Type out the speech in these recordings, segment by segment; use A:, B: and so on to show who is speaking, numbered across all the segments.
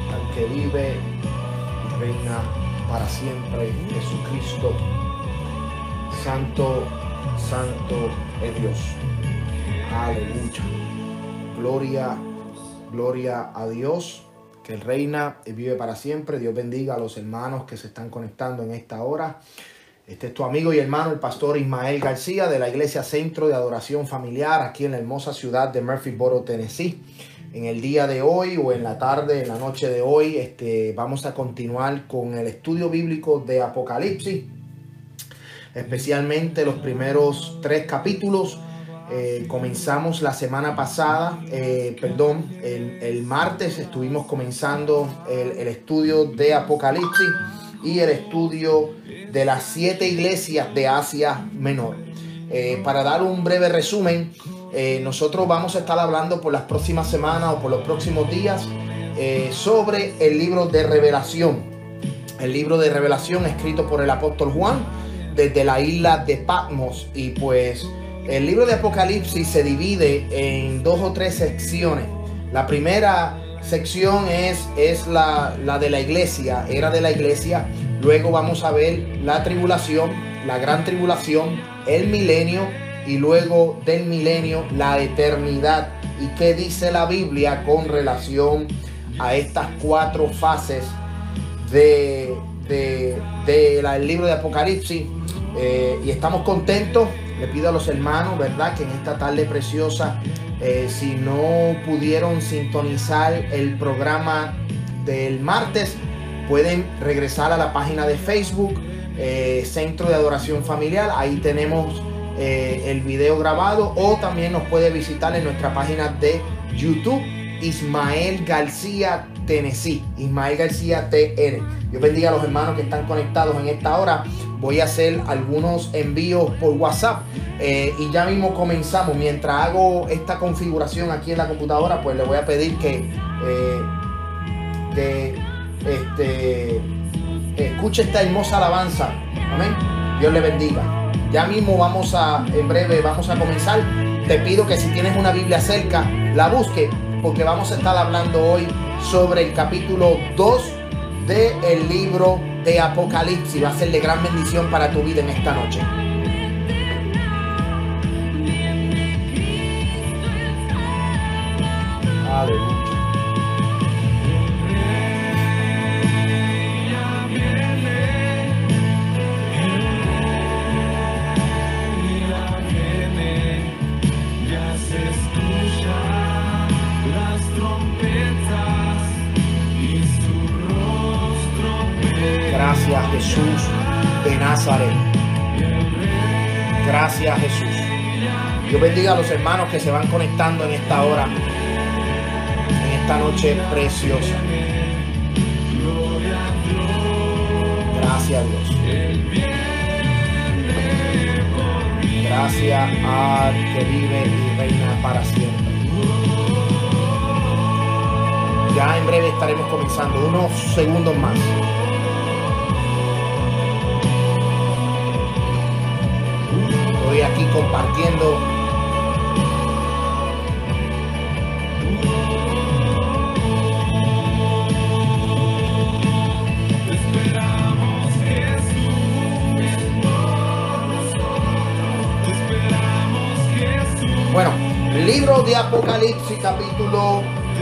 A: al que vive y reina para siempre, Jesucristo. Santo, santo es Dios. Aleluya. Gloria a Dios, que Él reina y vive para siempre. Dios bendiga a los hermanos que se están conectando en esta hora. Este es tu amigo y hermano, el pastor Ismael García, de la Iglesia Centro de Adoración Familiar, aquí en la hermosa ciudad de Murfreesboro, Tennessee. En el día de hoy, o en la tarde, en la noche de hoy, vamos a continuar con el estudio bíblico de Apocalipsis, especialmente los primeros 3 capítulos. Comenzamos la semana pasada, el martes estuvimos comenzando el estudio de Apocalipsis y el estudio de las 7 iglesias de Asia Menor. Para dar un breve resumen, nosotros vamos a estar hablando por las próximas semanas o por los próximos días sobre el libro de Revelación. El libro de Revelación escrito por el apóstol Juan desde la isla de Patmos. Y pues el libro de Apocalipsis se divide en 2 o 3 secciones. La primera sección es la de la iglesia, era de la iglesia. Luego vamos a ver la tribulación, la gran tribulación, el milenio y luego del milenio la eternidad. ¿Y qué dice la Biblia con relación a estas 4 fases del libro de Apocalipsis? Y estamos contentos. Le pido a los hermanos, ¿verdad?, que en esta tarde preciosa, si no pudieron sintonizar el programa del martes, pueden regresar a la página de Facebook, Centro de Adoración Familiar. Ahí tenemos el video grabado, o también nos puede visitar en nuestra página de YouTube, Ismael García Tennessee, Ismael García TN. Dios bendiga a los hermanos que están conectados en esta hora. Voy a hacer algunos envíos por WhatsApp y ya mismo comenzamos. Mientras hago esta configuración aquí en la computadora, pues le voy a pedir que escuche esta hermosa alabanza. Amén. Dios le bendiga. Ya mismo en breve vamos a comenzar. Te pido que si tienes una Biblia cerca, la busque, porque vamos a estar hablando hoy sobre el capítulo 2 del libro de Apocalipsis. Va a ser de gran bendición para tu vida en esta noche. Aleluya. Gracias, Jesús de Nazaret. Gracias, Jesús. Dios bendiga a los hermanos que se van conectando en esta hora, en esta noche preciosa. Gracias, Dios. Gracias al que vive y reina para siempre. Ya en breve estaremos comenzando, unos segundos más. Estoy aquí compartiendo. Bueno, libro de Apocalipsis, capítulo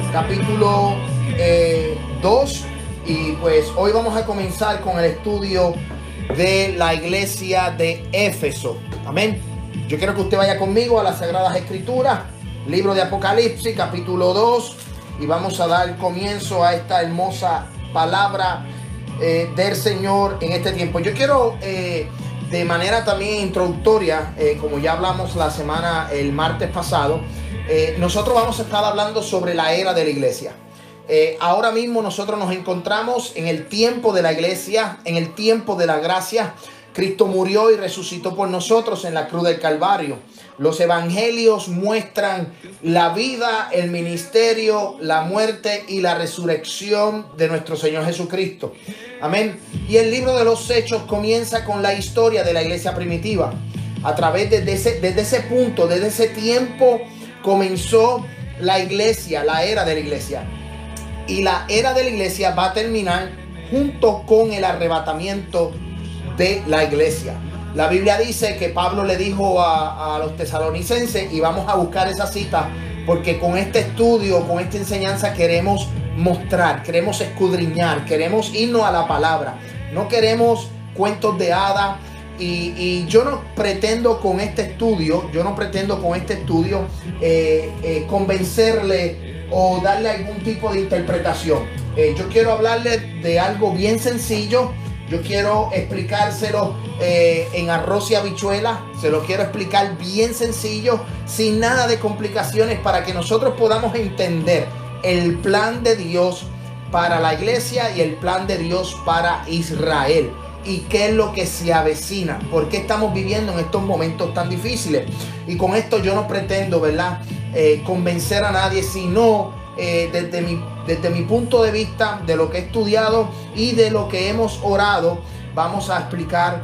A: 2. Y pues hoy vamos a comenzar con el estudio de la iglesia de Éfeso. Amén. Yo quiero que usted vaya conmigo a las Sagradas Escrituras, libro de Apocalipsis, capítulo 2, y vamos a dar comienzo a esta hermosa palabra del Señor en este tiempo. Yo quiero de manera también introductoria, como ya hablamos el martes pasado, nosotros vamos a estar hablando sobre la era de la iglesia. Ahora mismo nosotros nos encontramos en el tiempo de la iglesia, en el tiempo de la gracia. Cristo murió y resucitó por nosotros en la cruz del Calvario. Los evangelios muestran la vida, el ministerio, la muerte y la resurrección de nuestro Señor Jesucristo. Amén. Y el libro de los Hechos comienza con la historia de la iglesia primitiva. A través desde ese punto, desde ese tiempo, comenzó la iglesia, la era de la iglesia. y la era de la iglesia va a terminar junto con el arrebatamiento de la iglesia. La Biblia dice que Pablo le dijo a los tesalonicenses, y vamos a buscar esa cita, porque con este estudio, con esta enseñanza queremos mostrar, queremos escudriñar, queremos irnos a la palabra. No queremos cuentos de hadas. Y yo no pretendo con este estudio, convencerle o darle algún tipo de interpretación. Yo quiero hablarle de algo bien sencillo. Yo quiero explicárselo en arroz y habichuela. Se lo quiero explicar bien sencillo, sin nada de complicaciones, para que nosotros podamos entender el plan de Dios para la iglesia y el plan de Dios para Israel. Y qué es lo que se avecina, por qué estamos viviendo en estos momentos tan difíciles. Y con esto yo no pretendo, ¿verdad?, convencer a nadie, sino desde mi punto de vista, de lo que he estudiado y de lo que hemos orado, vamos a explicar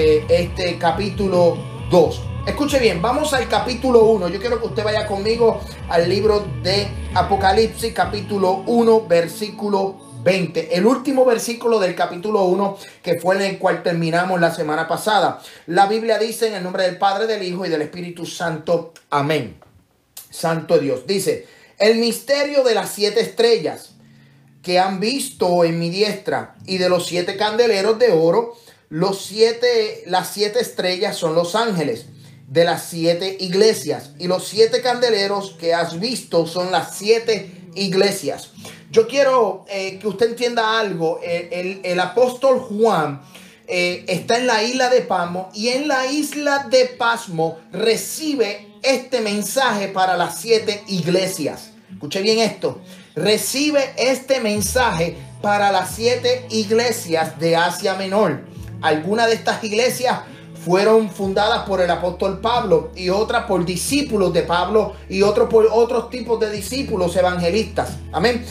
A: este capítulo 2. Escuche bien, vamos al capítulo 1. Yo quiero que usted vaya conmigo al libro de Apocalipsis, capítulo 1, versículo 20, el último versículo del capítulo 1, que fue en el cual terminamos la semana pasada. La Biblia dice: en el nombre del Padre, del Hijo y del Espíritu Santo. Amén. Santo Dios. Dice: el misterio de las 7 estrellas que han visto en mi diestra y de los 7 candeleros de oro. Las 7 estrellas son los ángeles de las 7 iglesias, y los 7 candeleros que has visto son las 7 iglesias. Yo quiero que usted entienda algo. El apóstol Juan está en la isla de Patmos, y en la isla de Patmos recibe este mensaje para las 7 iglesias. Escuche bien esto. Recibe este mensaje para las 7 iglesias de Asia Menor. Algunas de estas iglesias fueron fundadas por el apóstol Pablo, y otras por discípulos de Pablo, y otros por otros tipos de discípulos evangelistas. Amén.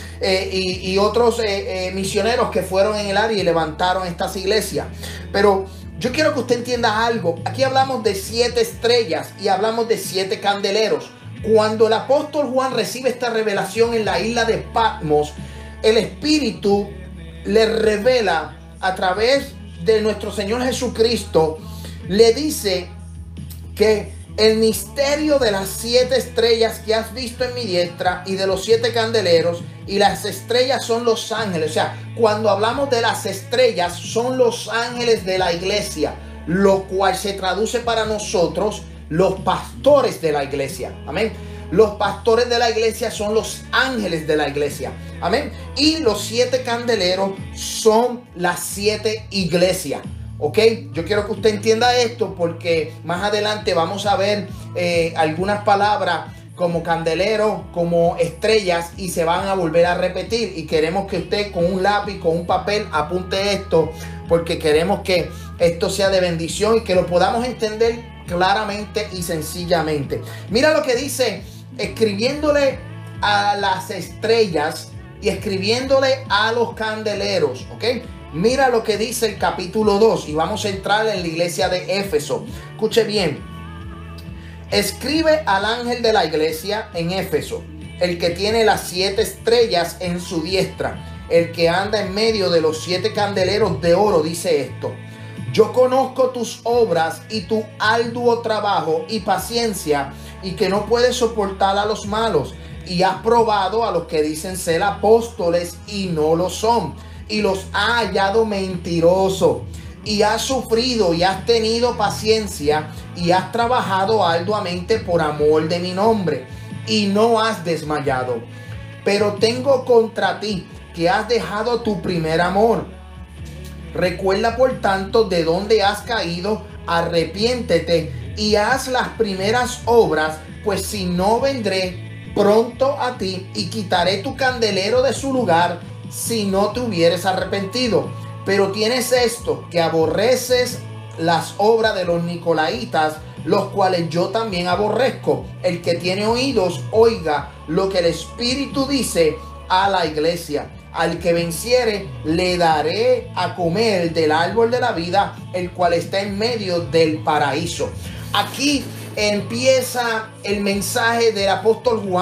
A: Y otros misioneros que fueron en el área y levantaron estas iglesias. Pero yo quiero que usted entienda algo. Aquí hablamos de 7 estrellas y hablamos de 7 candeleros. Cuando el apóstol Juan recibe esta revelación en la isla de Patmos, el Espíritu le revela a través de nuestro Señor Jesucristo. Le dice que el misterio de las 7 estrellas que has visto en mi diestra y de los 7 candeleros, y las estrellas son los ángeles. O sea, cuando hablamos de las estrellas, son los ángeles de la iglesia, lo cual se traduce para nosotros los pastores de la iglesia. Amén. Los pastores de la iglesia son los ángeles de la iglesia. Amén. Y los 7 candeleros son las 7 iglesias. Ok, yo quiero que usted entienda esto, porque más adelante vamos a ver algunas palabras como candelero, como estrellas, y se van a volver a repetir. Y queremos que usted con un lápiz, con un papel, apunte esto, porque queremos que esto sea de bendición y que lo podamos entender claramente y sencillamente. Mira lo que dice, escribiéndole a las estrellas y escribiéndole a los candeleros. Ok, mira lo que dice el capítulo 2, y vamos a entrar en la iglesia de Éfeso. Escuche bien. Escribe al ángel de la iglesia en Éfeso, el que tiene las 7 estrellas en su diestra, el que anda en medio de los 7 candeleros de oro, dice esto: yo conozco tus obras y tu arduo trabajo y paciencia, y que no puedes soportar a los malos, y has probado a los que dicen ser apóstoles y no lo son, y los ha hallado mentirosos, y has sufrido y has tenido paciencia, y has trabajado arduamente por amor de mi nombre, y no has desmayado. Pero tengo contra ti que has dejado tu primer amor. Recuerda por tanto de dónde has caído, arrepiéntete y haz las primeras obras, pues si no, vendré pronto a ti y quitaré tu candelero de su lugar si no te hubieres arrepentido. Pero tienes esto, que aborreces las obras de los nicolaitas, los cuales yo también aborrezco. El que tiene oídos, oiga lo que el Espíritu dice a la iglesia. Al que venciere, le daré a comer del árbol de la vida, el cual está en medio del paraíso. Aquí empieza el mensaje del apóstol Juan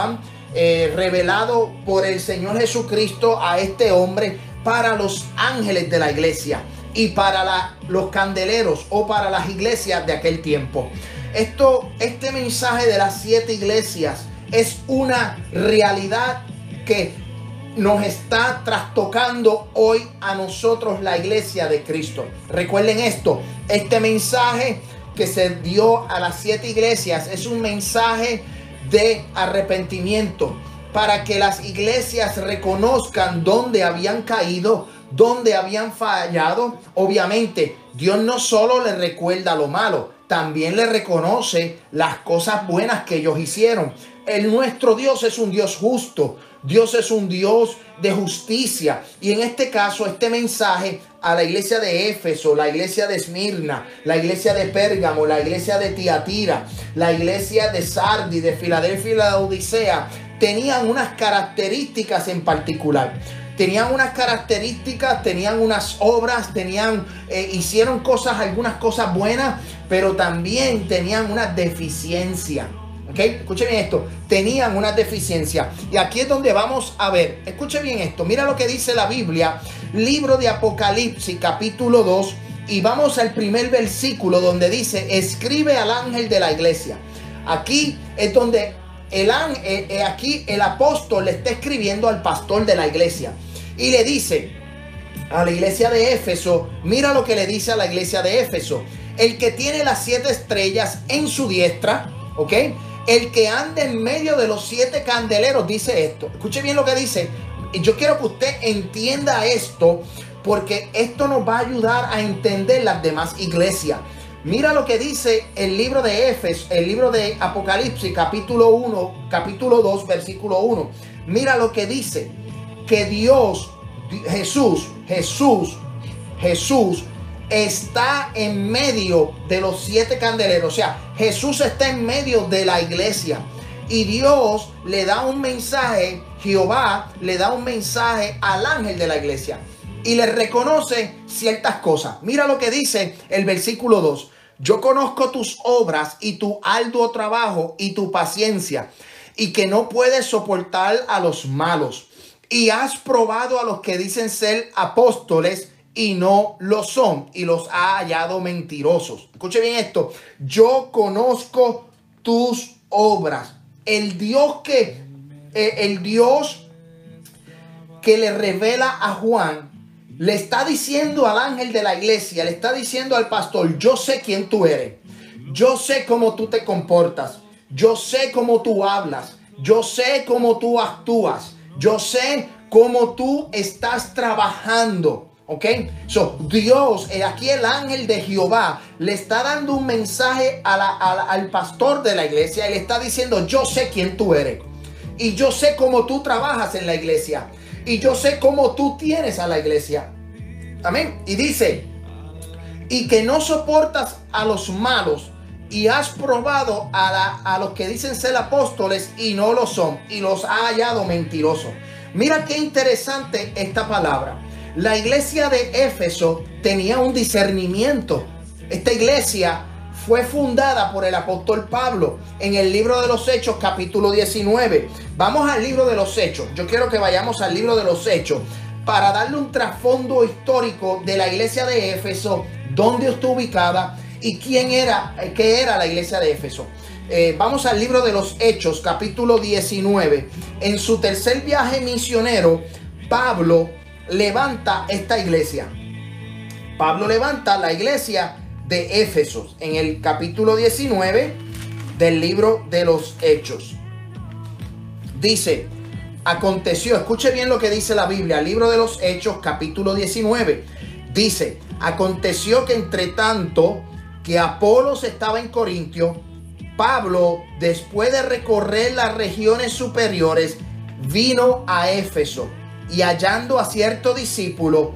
A: revelado por el Señor Jesucristo a este hombre para los ángeles de la iglesia y para los candeleros o para las iglesias de aquel tiempo. Este mensaje de las 7 iglesias es una realidad que nos está trastocando hoy a nosotros, la iglesia de Cristo. Recuerden esto, este mensaje que se dio a las 7 iglesias es un mensaje de arrepentimiento para que las iglesias reconozcan dónde habían caído, dónde habían fallado. Obviamente, Dios no solo le recuerda lo malo, también le reconoce las cosas buenas que ellos hicieron. Nuestro Dios es un Dios justo. Dios es un Dios de justicia. Y en este caso, este mensaje a la iglesia de Éfeso, la iglesia de Esmirna, la iglesia de Pérgamo, la iglesia de Tiatira, la iglesia de Sardis, de Filadelfia y la Odisea, tenían unas características en particular. Tenían unas características, tenían unas obras, hicieron algunas cosas buenas, pero también tenían una deficiencia. ¿Ok? Escuchen bien esto. Tenían una deficiencia. Y aquí es donde vamos a ver. Escuchen bien esto. Mira lo que dice la Biblia. Libro de Apocalipsis, capítulo 2. Y vamos al primer versículo donde dice: escribe al ángel de la iglesia. Aquí es donde aquí el apóstol le está escribiendo al pastor de la iglesia. Y le dice a la iglesia de Éfeso, mira lo que le dice a la iglesia de Éfeso: el que tiene las 7 estrellas en su diestra, ¿ok? El que anda en medio de los 7 candeleros, dice esto. Escuche bien lo que dice. Yo quiero que usted entienda esto, porque esto nos va a ayudar a entender las demás iglesias. Mira lo que dice el libro de Éfeso, el libro de Apocalipsis, capítulo 2, versículo 1. Mira lo que dice. Que Dios, Jesús está en medio de los 7 candeleros. O sea, Jesús está en medio de la iglesia. Y Dios le da un mensaje, Jehová le da un mensaje al ángel de la iglesia. Y le reconoce ciertas cosas. Mira lo que dice el versículo 2. Yo conozco tus obras y tu arduo trabajo y tu paciencia, y que no puedes soportar a los malos. Y has probado a los que dicen ser apóstoles y no lo son, y los ha hallado mentirosos. Escuche bien esto. Yo conozco tus obras. El Dios que le revela a Juan le está diciendo al ángel de la iglesia, le está diciendo al pastor: yo sé quién tú eres. Yo sé cómo tú te comportas. Yo sé cómo tú hablas. Yo sé cómo tú actúas. Yo sé cómo tú estás trabajando. ¿Ok? Dios, aquí el ángel de Jehová le está dando un mensaje al pastor de la iglesia y le está diciendo: yo sé quién tú eres. Y yo sé cómo tú trabajas en la iglesia. Y yo sé cómo tú tienes a la iglesia. Amén. Y dice: y que no soportas a los malos, y has probado a los que dicen ser apóstoles y no lo son, y los ha hallado mentirosos. Mira qué interesante esta palabra. La iglesia de Éfeso tenía un discernimiento. Esta iglesia fue fundada por el apóstol Pablo en el libro de los Hechos, capítulo 19. Vamos al libro de los Hechos. Yo quiero que vayamos al libro de los Hechos para darle un trasfondo histórico de la iglesia de Éfeso, dónde está ubicada y qué era la iglesia de Éfeso. Vamos al libro de los Hechos, capítulo 19. En su tercer viaje misionero, Pablo levanta esta iglesia. Pablo levanta la iglesia de Éfeso en el capítulo 19 del libro de los Hechos. Dice: aconteció, escuche bien lo que dice la Biblia, libro de los Hechos, capítulo 19. Dice: aconteció que entre tanto que Apolos estaba en Corintio, Pablo, después de recorrer las regiones superiores, vino a Éfeso, y hallando a ciertos discípulos,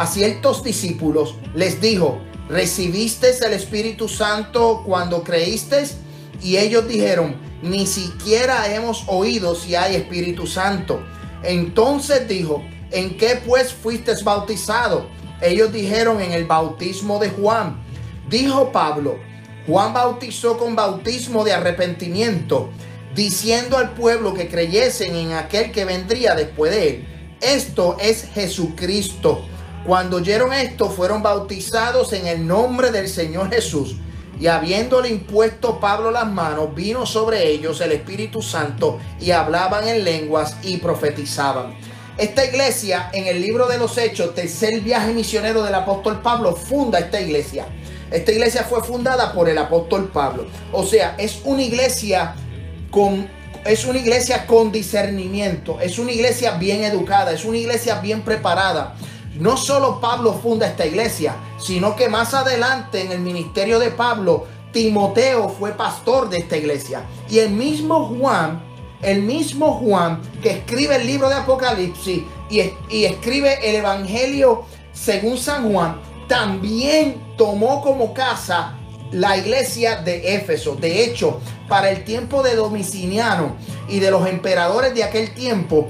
A: les dijo: ¿recibiste el Espíritu Santo cuando creíste? Y ellos dijeron: ni siquiera hemos oído si hay Espíritu Santo. Entonces dijo: ¿en qué pues fuiste bautizado? Ellos dijeron: en el bautismo de Juan. Dijo Pablo: Juan bautizó con bautismo de arrepentimiento. diciendo al pueblo que creyesen en aquel que vendría después de él. Esto es Jesucristo. Cuando oyeron esto, fueron bautizados en el nombre del Señor Jesús. Y habiéndole impuesto Pablo las manos, vino sobre ellos el Espíritu Santo y hablaban en lenguas y profetizaban. Esta iglesia, en el libro de los Hechos, tercer viaje misionero del apóstol Pablo, funda esta iglesia. Esta iglesia fue fundada por el apóstol Pablo. O sea, es una iglesia con discernimiento, es una iglesia bien educada, es una iglesia bien preparada. No solo Pablo funda esta iglesia, sino que más adelante en el ministerio de Pablo, Timoteo fue pastor de esta iglesia. Y el mismo Juan que escribe el libro de Apocalipsis y escribe el Evangelio según San Juan, también tomó como casa la iglesia de Éfeso. De hecho, para el tiempo de Domitiliano y de los emperadores de aquel tiempo,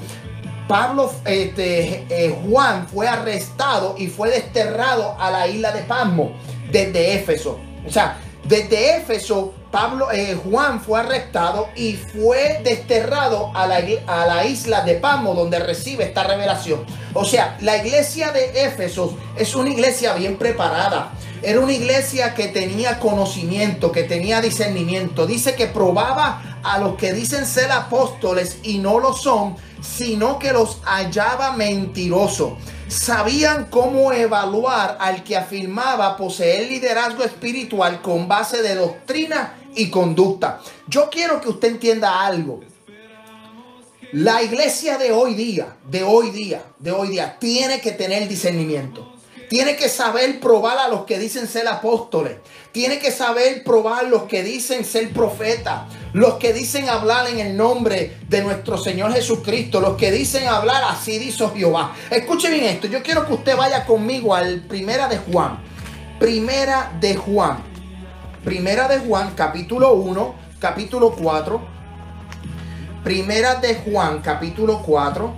A: Juan fue arrestado y fue desterrado a la isla de Patmos desde Éfeso. O sea, desde Éfeso, Juan fue arrestado y fue desterrado a la isla de Patmos, donde recibe esta revelación. O sea, la iglesia de Éfeso es una iglesia bien preparada. Era una iglesia que tenía conocimiento, que tenía discernimiento. Dice que probaba a los que dicen ser apóstoles y no lo son, sino que los hallaba mentirosos. Sabían cómo evaluar al que afirmaba poseer liderazgo espiritual con base de doctrina y conducta. Yo quiero que usted entienda algo. La iglesia de hoy día, tiene que tener discernimiento. Tiene que saber probar a los que dicen ser apóstoles. Tiene que saber probar a los que dicen ser profetas. Los que dicen hablar en el nombre de nuestro Señor Jesucristo. Los que dicen hablar así dice Jehová. Escuche bien esto. Yo quiero que usted vaya conmigo al Primera de Juan. Primera de Juan, capítulo 1, capítulo 4. Primera de Juan, capítulo 4.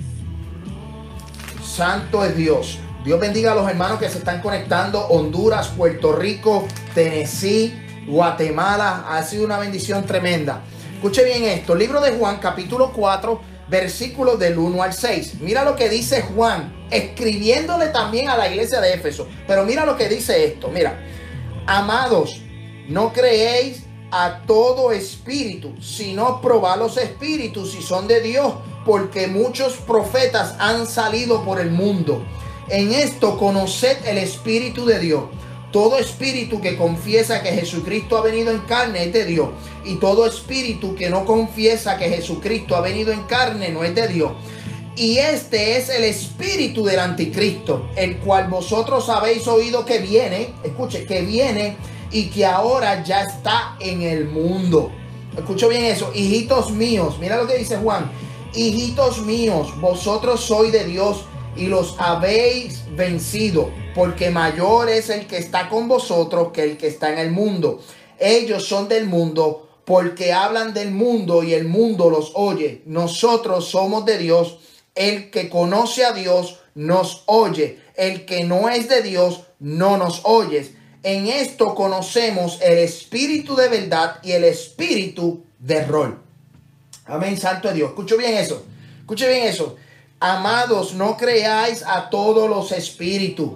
A: Santo es Dios. Dios bendiga a los hermanos que se están conectando. Honduras, Puerto Rico, Tennessee, Guatemala. Ha sido una bendición tremenda. Escuche bien esto. Libro de Juan, capítulo 4, versículos del 1 al 6. Mira lo que dice Juan, escribiéndole también a la iglesia de Éfeso. Pero mira lo que dice esto. Mira. Amados, no creéis a todo espíritu, sino probad los espíritus si son de Dios, porque muchos profetas han salido por el mundo. En esto conoced el Espíritu de Dios. Todo espíritu que confiesa que Jesucristo ha venido en carne es de Dios. Y todo espíritu que no confiesa que Jesucristo ha venido en carne no es de Dios. Y este es el espíritu del anticristo, el cual vosotros habéis oído que viene. Escuche, que viene y que ahora ya está en el mundo. Escucho bien eso. Hijitos míos, mira lo que dice Juan. Hijitos míos, vosotros sois de Dios y los habéis vencido, porque mayor es el que está con vosotros que el que está en el mundo. Ellos son del mundo, porque hablan del mundo y el mundo los oye. Nosotros somos de Dios. El que conoce a Dios nos oye. El que no es de Dios no nos oye. En esto conocemos el espíritu de verdad y el espíritu de error. Amén, santo es Dios. Escuche bien eso. Escuche bien eso. Amados, no creáis a todos los espíritus.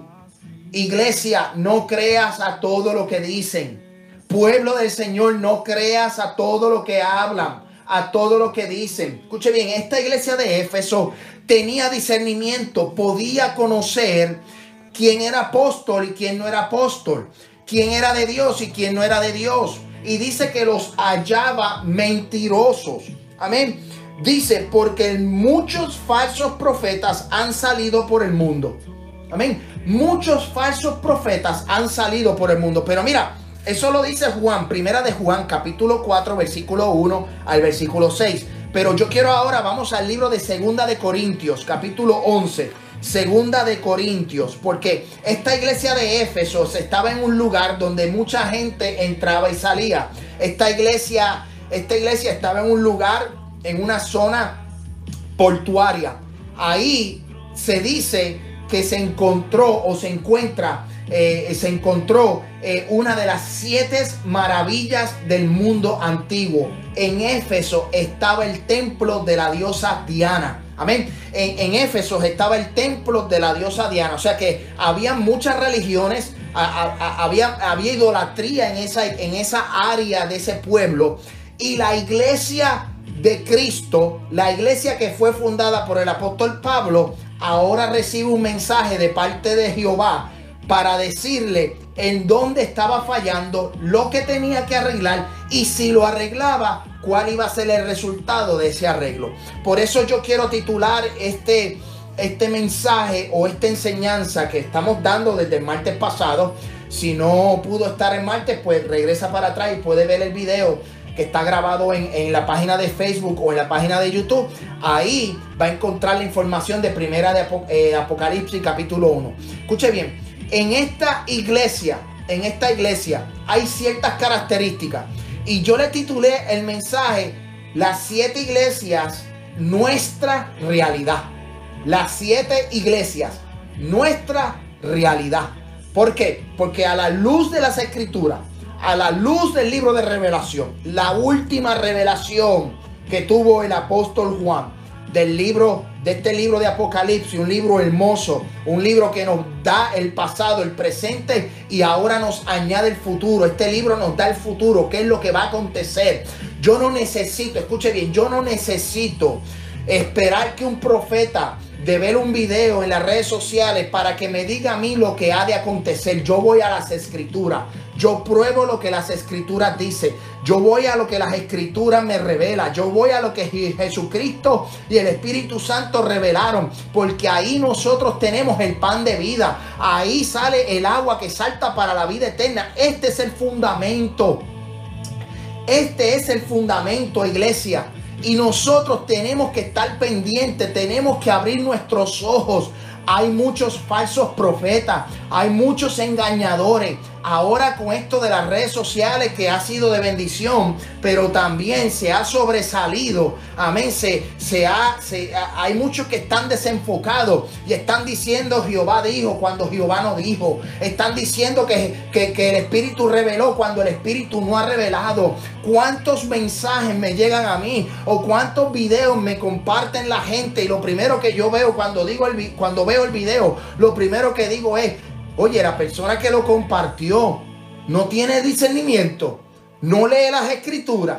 A: Iglesia, no creas a todo lo que dicen. Pueblo del Señor, no creas a todo lo que hablan, a todo lo que dicen. Escuche bien, esta iglesia de Éfeso tenía discernimiento, podía conocer quién era apóstol y quién no era apóstol, quién era de Dios y quién no era de Dios. Y dice que los hallaba mentirosos. Amén. Dice, porque muchos falsos profetas han salido por el mundo. Amén. Muchos falsos profetas han salido por el mundo. Pero mira, eso lo dice Juan, Primera de Juan, capítulo 4, versículo 1 al versículo 6. Pero yo quiero ahora, vamos al libro de Segunda de Corintios, capítulo 11. Segunda de Corintios, porque esta iglesia de Éfeso estaba en un lugar donde mucha gente entraba y salía. Esta iglesia estaba en un lugar, en una zona portuaria. Ahí se dice que se encontró o se encuentra, se encontró una de las 7 maravillas del mundo antiguo. En Éfeso estaba el templo de la diosa Diana. Amén. En Éfeso estaba el templo de la diosa Diana. O sea que había muchas religiones, había idolatría en esa área de ese pueblo. Y la iglesia de Cristo, la iglesia que fue fundada por el apóstol Pablo, ahora recibe un mensaje de parte de Jehová para decirle en dónde estaba fallando, lo que tenía que arreglar y si lo arreglaba, cuál iba a ser el resultado de ese arreglo. Por eso yo quiero titular este mensaje o esta enseñanza que estamos dando desde el martes pasado. Si no pudo estar el martes, pues regresa para atrás y puede ver el video que está grabado en la página de Facebook o en la página de YouTube. Ahí va a encontrar la información de Primera de Apocalipsis capítulo 1. Escuche bien, en esta iglesia hay ciertas características. Y yo le titulé el mensaje, las 7 iglesias, nuestra realidad. Las 7 iglesias, nuestra realidad. ¿Por qué? Porque a la luz de las escrituras, a la luz del libro de Revelación, la última revelación que tuvo el apóstol Juan de este libro de Apocalipsis, un libro hermoso, un libro que nos da el pasado, el presente y ahora nos añade el futuro. Este libro nos da el futuro, qué es lo que va a acontecer. Yo no necesito, escuche bien, yo no necesito esperar que un profeta de ver un video en las redes sociales para que me diga a mí lo que ha de acontecer. Yo voy a las escrituras, yo pruebo lo que las escrituras dicen, yo voy a lo que las escrituras me revelan, yo voy a lo que Jesucristo y el Espíritu Santo revelaron, porque ahí nosotros tenemos el pan de vida, ahí sale el agua que salta para la vida eterna. Este es el fundamento, iglesia. Y nosotros tenemos que estar pendientes, tenemos que abrir nuestros ojos. Hay muchos falsos profetas, hay muchos engañadores. Ahora con esto de las redes sociales que ha sido de bendición, pero también se ha sobresalido. Amén. Hay muchos que están desenfocados y están diciendo Jehová dijo cuando Jehová no dijo. Están diciendo que el Espíritu reveló cuando el Espíritu no ha revelado. ¿Cuántos mensajes me llegan a mí? ¿O cuántos videos me comparten la gente? Y lo primero que yo veo cuando veo el video, lo primero que digo es: oye, la persona que lo compartió no tiene discernimiento, no lee las escrituras.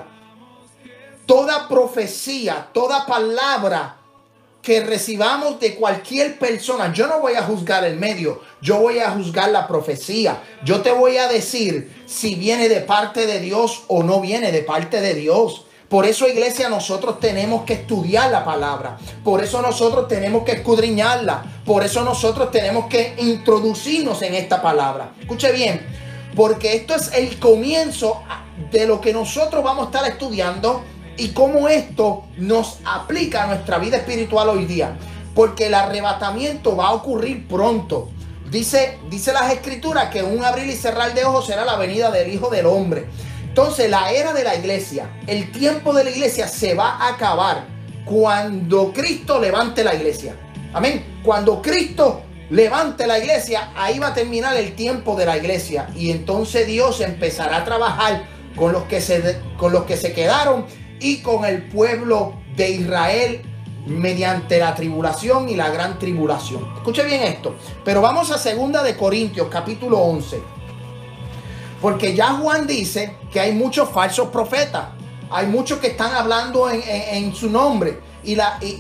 A: Toda profecía, toda palabra que recibamos de cualquier persona, yo no voy a juzgar el medio, yo voy a juzgar la profecía. Yo te voy a decir si viene de parte de Dios o no viene de parte de Dios. Por eso, iglesia, nosotros tenemos que estudiar la palabra. Por eso nosotros tenemos que escudriñarla. Por eso nosotros tenemos que introducirnos en esta palabra. Escuche bien, porque esto es el comienzo de lo que nosotros vamos a estar estudiando y cómo esto nos aplica a nuestra vida espiritual hoy día. Porque el arrebatamiento va a ocurrir pronto. Dice las escrituras que un abrir y cerrar de ojos será la venida del Hijo del Hombre. Entonces la era de la iglesia, el tiempo de la iglesia se va a acabar cuando Cristo levante la iglesia. Amén. Cuando Cristo levante la iglesia, ahí va a terminar el tiempo de la iglesia. Y entonces Dios empezará a trabajar con los que se quedaron y con el pueblo de Israel mediante la tribulación y la gran tribulación. Escuche bien esto. Pero vamos a 2 de Corintios capítulo 11. Porque ya Juan dice que hay muchos falsos profetas. Hay muchos que están hablando en su nombre. Y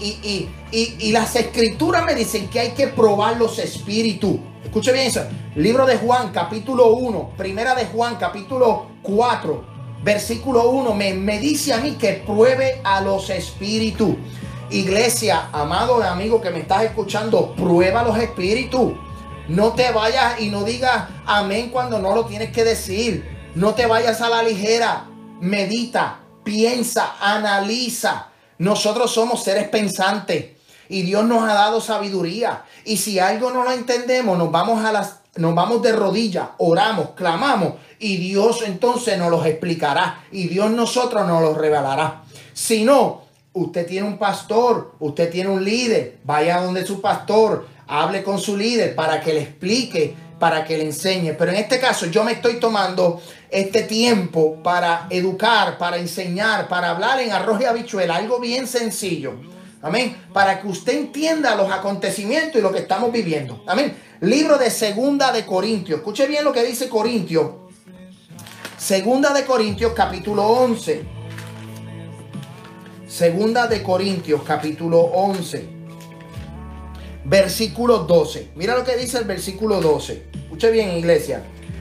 A: las escrituras me dicen que hay que probar los espíritus. Escuche bien eso. Libro de Juan, capítulo 1. Primera de Juan, capítulo 4. Versículo 1. Me dice a mí que pruebe a los espíritus. Iglesia, amado amigo que me estás escuchando, prueba los espíritus. No te vayas y no digas amén cuando no lo tienes que decir. No te vayas a la ligera. Medita, piensa, analiza. Nosotros somos seres pensantes y Dios nos ha dado sabiduría. Y si algo no lo entendemos, nos vamos de rodillas, oramos, clamamos y Dios entonces nos los explicará y Dios nosotros nos los revelará. Si no, usted tiene un pastor, usted tiene un líder, vaya donde su pastor. hable con su líder para que le explique, para que le enseñe. Pero en este caso yo me estoy tomando este tiempo para educar, para enseñar, para hablar en arroz y habichuela, algo bien sencillo. Amén. Para que usted entienda los acontecimientos y lo que estamos viviendo. Amén. Libro de Segunda de Corintios. Escuche bien lo que dice Corintios. Segunda de Corintios, capítulo 11. Segunda de Corintios, capítulo 11. Versículo 12. Mira lo que dice el versículo 12. Escuche bien, iglesia.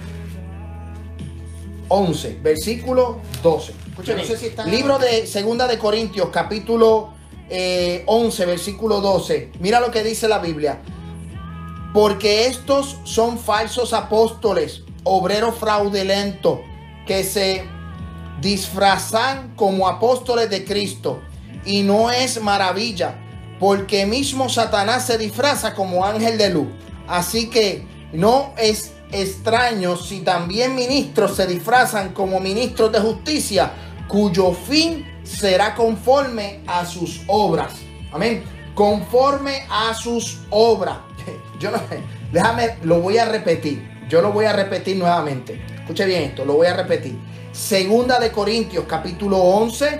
A: 11, versículo 12. Escuche bien. No sé si está... Libro de Segunda de Corintios, capítulo 11, versículo 12. Mira lo que dice la Biblia. Porque estos son falsos apóstoles, obreros fraudulentos, que se disfrazan como apóstoles de Cristo. Y no es maravilla, porque mismo Satanás se disfraza como ángel de luz. Así que no es extraño si también ministros se disfrazan como ministros de justicia, cuyo fin será conforme a sus obras. Amén. Conforme a sus obras. Yo no, déjame, lo voy a repetir. Yo lo voy a repetir nuevamente. Escuche bien esto, lo voy a repetir. Segunda de Corintios, capítulo 11,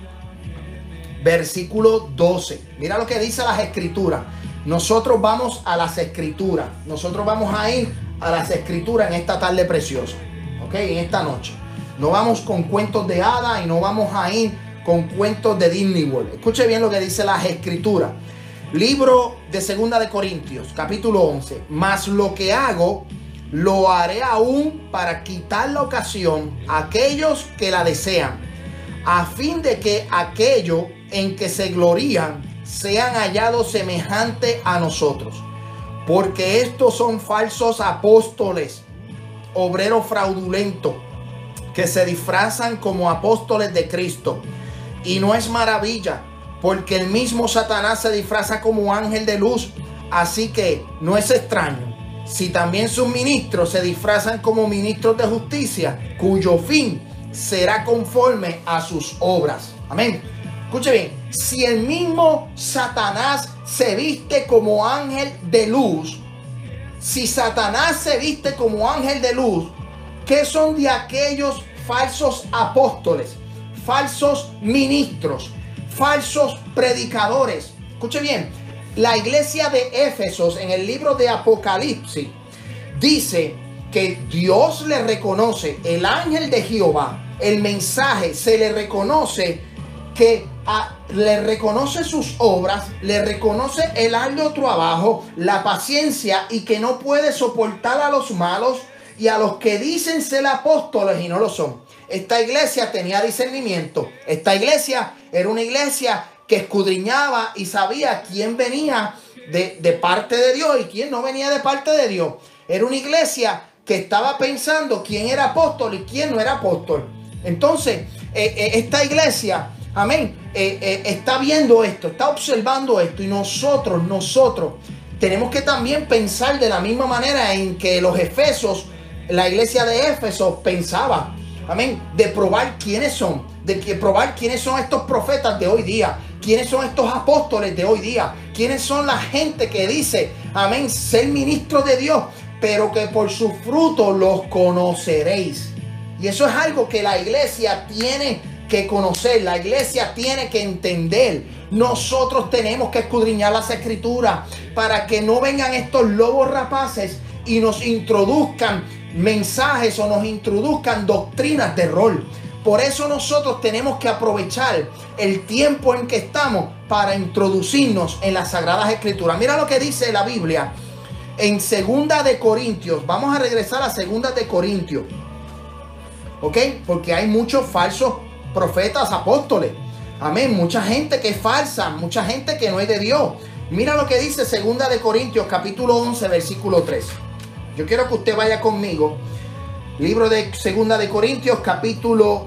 A: versículo 12. Mira lo que dice las escrituras. Nosotros vamos a las escrituras. Nosotros vamos a ir a las escrituras en esta tarde preciosa. Ok, en esta noche. No vamos con cuentos de hadas y no vamos a ir con cuentos de Disney World. Escuche bien lo que dice las escrituras. Libro de Segunda de Corintios, capítulo 11. Mas lo que hago, lo haré aún para quitar la ocasión a aquellos que la desean, a fin de que aquello en que se glorían sean hallados semejantes a nosotros. Porque estos son falsos apóstoles, obreros fraudulentos, que se disfrazan como apóstoles de Cristo. Y no es maravilla, porque el mismo Satanás se disfraza como ángel de luz. Así que no es extraño si también sus ministros se disfrazan como ministros de justicia, cuyo fin será conforme a sus obras. Amén. Escuche bien, si el mismo Satanás se viste como ángel de luz, si Satanás se viste como ángel de luz, ¿qué son de aquellos falsos apóstoles, falsos ministros, falsos predicadores? Escuche bien, la iglesia de Éfesos en el libro de Apocalipsis dice que Dios le reconoce, el ángel de Jehová, el mensaje, se le reconoce que le reconoce sus obras, le reconoce el arduo trabajo, la paciencia, y que no puede soportar a los malos y a los que dicen ser apóstoles y no lo son. Esta iglesia tenía discernimiento. Esta iglesia era una iglesia que escudriñaba y sabía quién venía de parte de Dios y quién no venía de parte de Dios. Era una iglesia que estaba pensando quién era apóstol y quién no era apóstol. Entonces, esta iglesia, amén, está viendo esto, está observando esto, y nosotros tenemos que también pensar de la misma manera en que los Efesos, la iglesia de Éfeso pensaba, amén, de probar quiénes son, probar quiénes son estos profetas de hoy día, quiénes son estos apóstoles de hoy día, quiénes son la gente que dice, amén, ser ministros de Dios, pero que por sus frutos los conoceréis. Y eso es algo que la iglesia tiene que conocer, la iglesia tiene que entender. Nosotros tenemos que escudriñar las escrituras para que no vengan estos lobos rapaces y nos introduzcan mensajes o nos introduzcan doctrinas de rol. Por eso nosotros tenemos que aprovechar el tiempo en que estamos para introducirnos en las Sagradas Escrituras. Mira lo que dice la Biblia en Segunda de Corintios. Vamos a regresar a Segunda de Corintios, ¿ok? Porque hay muchos falsos profetas, apóstoles. Amén. Mucha gente que es falsa, mucha gente que no es de Dios. Mira lo que dice Segunda de Corintios, capítulo 11, versículo 3. Yo quiero que usted vaya conmigo. Libro de Segunda de Corintios, capítulo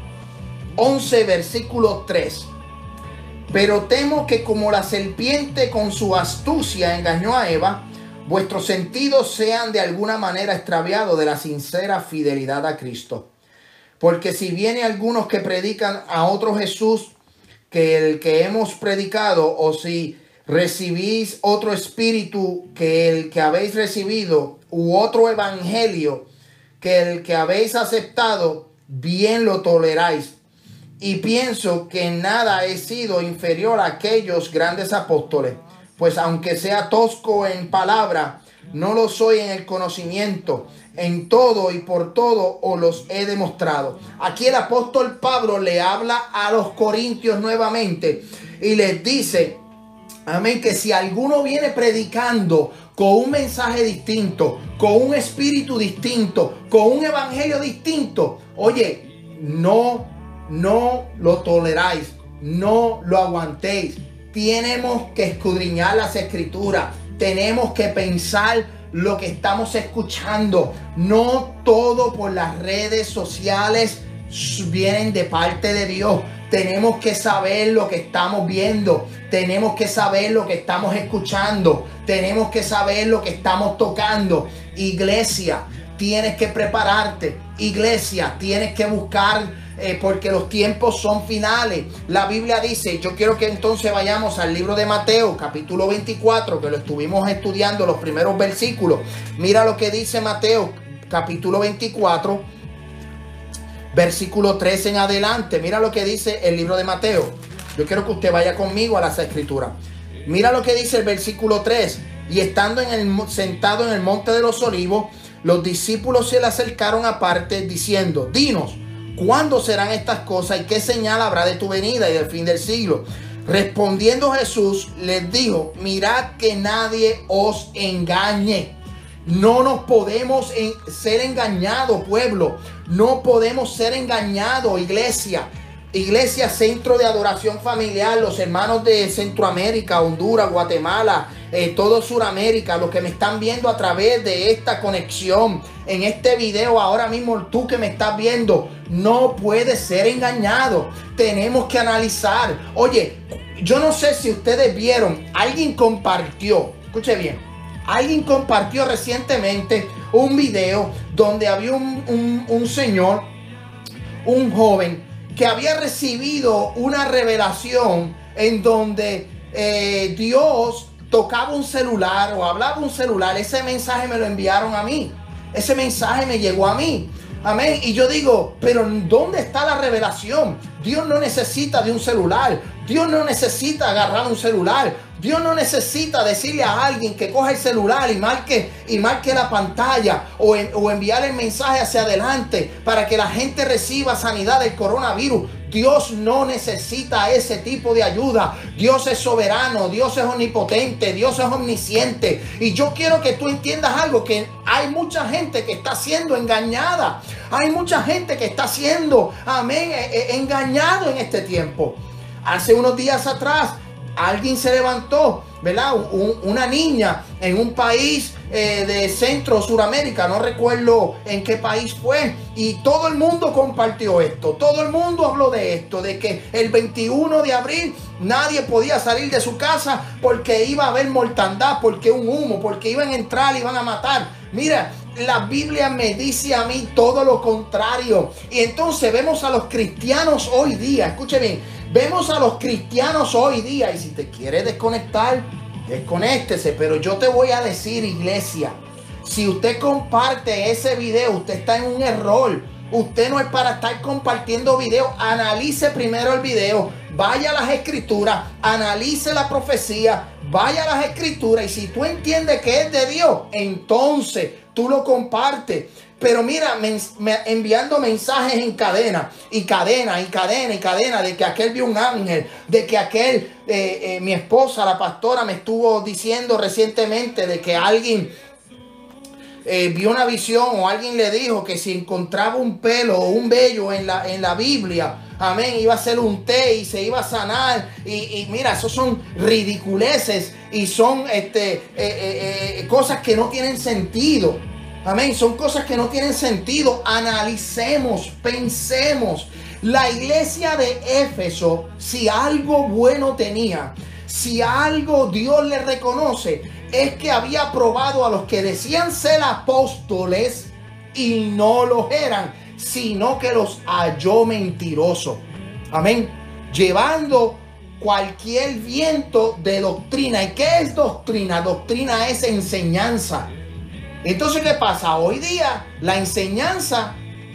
A: 11, versículo 3. Pero temo que como la serpiente con su astucia engañó a Eva, vuestros sentidos sean de alguna manera extraviados de la sincera fidelidad a Cristo. Porque si viene algunos que predican a otro Jesús que el que hemos predicado, o si recibís otro espíritu que el que habéis recibido, u otro evangelio que el que habéis aceptado, bien lo toleráis. Y pienso que en nada he sido inferior a aquellos grandes apóstoles, pues aunque sea tosco en palabra, no lo soy en el conocimiento. En todo y por todo os los he demostrado. Aquí el apóstol Pablo le habla a los corintios nuevamente y les dice, amén, que si alguno viene predicando con un mensaje distinto, con un espíritu distinto, con un evangelio distinto, oye, no lo toleráis, no lo aguantéis. Tenemos que escudriñar las escrituras, tenemos que pensar lo que estamos escuchando. No todo por las redes sociales vienen de parte de Dios. Tenemos que saber lo que estamos viendo, tenemos que saber lo que estamos escuchando, tenemos que saber lo que estamos tocando. Iglesia, tienes que prepararte. Iglesia, tienes que buscar porque los tiempos son finales. La Biblia dice, yo quiero que entonces vayamos al libro de Mateo, capítulo 24, que lo estuvimos estudiando los primeros versículos. Mira lo que dice Mateo, capítulo 24, versículo 13 en adelante. Mira lo que dice el libro de Mateo. Yo quiero que usted vaya conmigo a las escrituras. Mira lo que dice el versículo 3. Y estando sentado en el monte de los olivos, los discípulos se le acercaron aparte diciendo, dinos, ¿cuándo serán estas cosas y qué señal habrá de tu venida y del fin del siglo? Respondiendo Jesús les dijo, mirad que nadie os engañe. No nos podemos ser engañados, pueblo. No podemos ser engañados, iglesia. Iglesia, centro de adoración familiar, los hermanos de Centroamérica, Honduras, Guatemala, todo Suramérica, los que me están viendo a través de esta conexión, en este video, ahora mismo tú que me estás viendo, no puedes ser engañado. Tenemos que analizar. Oye, yo no sé si ustedes vieron, alguien compartió, escuche bien, alguien compartió recientemente un video donde había un señor, un joven, que había recibido una revelación en donde Dios tocaba un celular o hablaba un celular. Ese mensaje me lo enviaron a mí. Ese mensaje me llegó a mí. Amén. Y yo digo, pero ¿dónde está la revelación? Dios no necesita de un celular. Dios no necesita agarrar un celular. Dios no necesita decirle a alguien que coja el celular y marque la pantalla o enviar el mensaje hacia adelante para que la gente reciba sanidad del coronavirus. Dios no necesita ese tipo de ayuda. Dios es soberano, Dios es omnipotente, Dios es omnisciente. Y yo quiero que tú entiendas algo, que hay mucha gente que está siendo engañada. Hay mucha gente que está siendo, amén, engañado en este tiempo. Hace unos días atrás, alguien se levantó, ¿verdad? Una niña en un país de Centro Suramérica, no recuerdo en qué país fue, y todo el mundo compartió esto, todo el mundo habló de esto, de que el 21 de abril nadie podía salir de su casa porque iba a haber mortandad, porque un humo, porque iban a entrar y iban a matar. Mira, la Biblia me dice a mí todo lo contrario. Y entonces vemos a los cristianos hoy día, escuche bien, vemos a los cristianos hoy día, y si te quieres desconectar, desconéctese, pero yo te voy a decir, iglesia, si usted comparte ese video, usted está en un error. Usted no es para estar compartiendo video. Analice primero el video, vaya a las escrituras, analice la profecía, vaya a las escrituras, y si tú entiendes que es de Dios, entonces tú lo compartes. Pero mira, enviando mensajes en cadena, y cadena, y cadena, y cadena, de que aquel vio un ángel, de que aquel, mi esposa, la pastora, me estuvo diciendo recientemente de que alguien vio una visión, o alguien le dijo que si encontraba un pelo o un vello en la Biblia, amén, iba a hacer un té y se iba a sanar. Y mira, esos son ridiculeces y son cosas que no tienen sentido. Amén, son cosas que no tienen sentido. Analicemos, pensemos. La iglesia de Éfeso, si algo bueno tenía, si algo Dios le reconoce, es que había probado a los que decían ser apóstoles y no lo eran, sino que los halló mentirosos. Amén. Llevando cualquier viento de doctrina. ¿Y qué es doctrina? Doctrina es enseñanza. Entonces, ¿qué pasa? Hoy día la enseñanza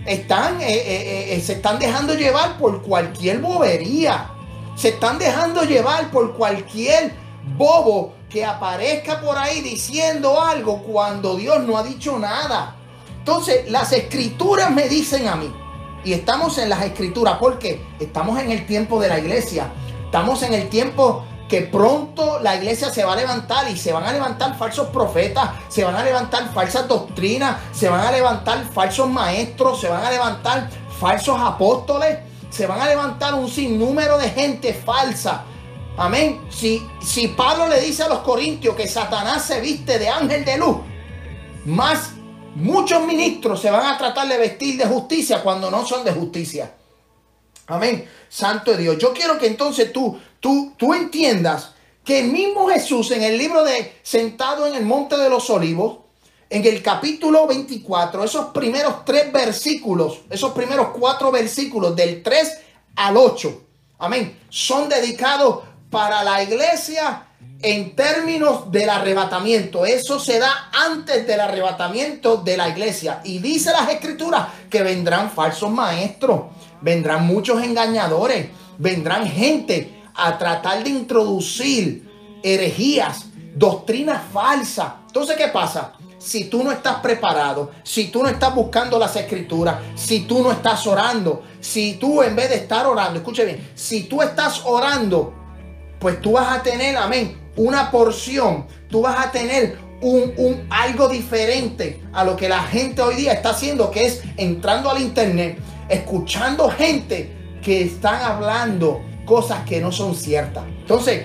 A: se están dejando llevar por cualquier bobería. Se están dejando llevar por cualquier bobo que aparezca por ahí diciendo algo cuando Dios no ha dicho nada. Entonces, las escrituras me dicen a mí, y estamos en las escrituras porque estamos en el tiempo de la iglesia. Estamos en el tiempo que pronto la iglesia se va a levantar y se van a levantar falsos profetas, se van a levantar falsas doctrinas, se van a levantar falsos maestros, se van a levantar falsos apóstoles, se van a levantar un sinnúmero de gente falsa. Amén. Si Pablo le dice a los corintios que Satanás se viste de ángel de luz, más muchos ministros se van a tratar de vestir de justicia cuando no son de justicia. Amén. Santo Dios. Yo quiero que entonces tú entiendas que el mismo Jesús en el libro de Sentado en el Monte de los Olivos, en el capítulo 24, esos primeros 3 versículos, esos primeros 4 versículos del 3 al 8, amén, son dedicados para la iglesia en términos del arrebatamiento. Eso se da antes del arrebatamiento de la iglesia. Y dice las escrituras que vendrán falsos maestros, vendrán muchos engañadores, vendrán gente a tratar de introducir herejías, doctrinas falsas. Entonces, ¿qué pasa? Si tú no estás preparado, si tú no estás buscando las escrituras, si tú no estás orando, si tú en vez de estar orando, escuche bien, si tú estás orando, pues tú vas a tener, amén, una porción, tú vas a tener algo diferente a lo que la gente hoy día está haciendo, que es entrando al internet, escuchando gente que están hablando cosas que no son ciertas. Entonces,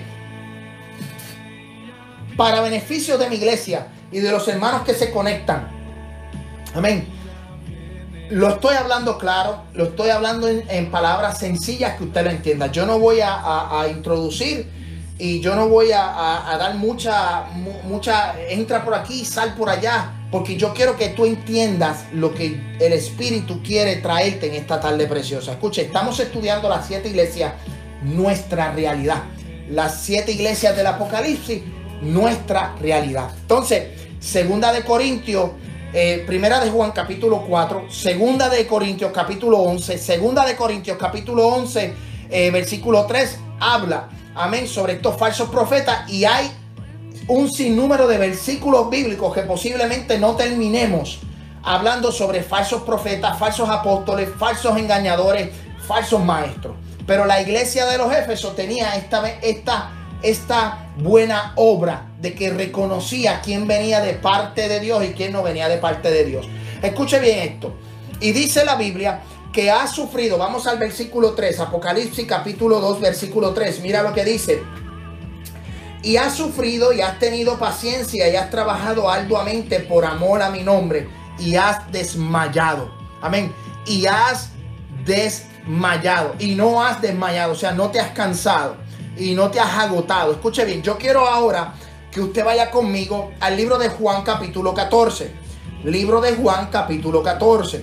A: para beneficio de mi iglesia y de los hermanos que se conectan, amén, lo estoy hablando claro, lo estoy hablando en palabras sencillas que usted lo entienda. Yo no voy a introducir y yo no voy a dar mucha, entra por aquí, sal por allá, porque yo quiero que tú entiendas lo que el Espíritu quiere traerte en esta tarde preciosa. Escuche, estamos estudiando las 7 iglesias, nuestra realidad. Las 7 iglesias del Apocalipsis, nuestra realidad. Entonces, segunda de Corintios, primera de Juan capítulo 4, segunda de Corintios capítulo 11, segunda de Corintios capítulo 11, versículo 3, habla, amén, sobre estos falsos profetas, y hay un sinnúmero de versículos bíblicos que posiblemente no terminemos hablando sobre falsos profetas, falsos apóstoles, falsos engañadores, falsos maestros. Pero la iglesia de los Éfesos tenía esta buena obra de que reconocía quién venía de parte de Dios y quién no venía de parte de Dios. Escuche bien esto. Y dice la Biblia que ha sufrido, vamos al versículo 3, Apocalipsis capítulo 2, versículo 3. Mira lo que dice. Y has sufrido y has tenido paciencia y has trabajado arduamente por amor a mi nombre y has desmayado. Amén. Y has desmayado. Y no has desmayado, o sea, no te has cansado y no te has agotado. Escuche bien, yo quiero ahora que usted vaya conmigo al libro de Juan capítulo 14. Libro de Juan capítulo 14.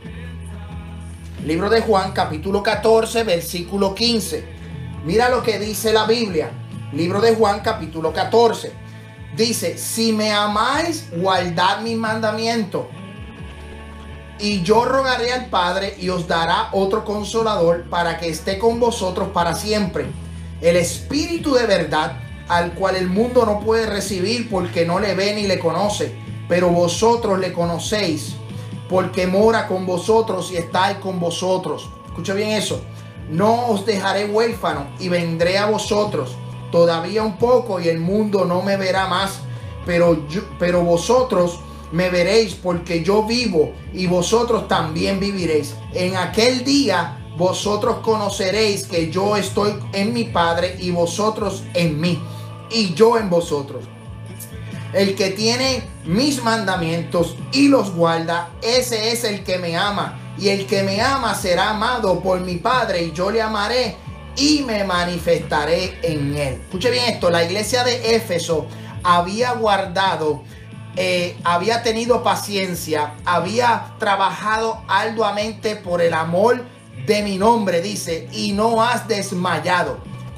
A: Libro de Juan capítulo 14, versículo 15. Mira lo que dice la Biblia. Libro de Juan capítulo 14. Dice, si me amáis, guardad mis mandamientos. Y yo rogaré al Padre y os dará otro consolador para que esté con vosotros para siempre. El Espíritu de verdad, al cual el mundo no puede recibir porque no le ve ni le conoce. Pero vosotros le conocéis porque mora con vosotros y está con vosotros. Escucha bien eso. No os dejaré huérfano y vendré a vosotros. Todavía un poco y el mundo no me verá más, pero vosotros me veréis porque yo vivo y vosotros también viviréis. En aquel día vosotros conoceréis que yo estoy en mi Padre y vosotros en mí y yo en vosotros. El que tiene mis mandamientos y los guarda, ese es el que me ama. Y el que me ama será amado por mi Padre y yo le amaré y me manifestaré en él. Escuche bien esto, la iglesia de Éfeso había guardado, había tenido paciencia, había trabajado arduamente por el amor de mi nombre, dice, y no has desmayado.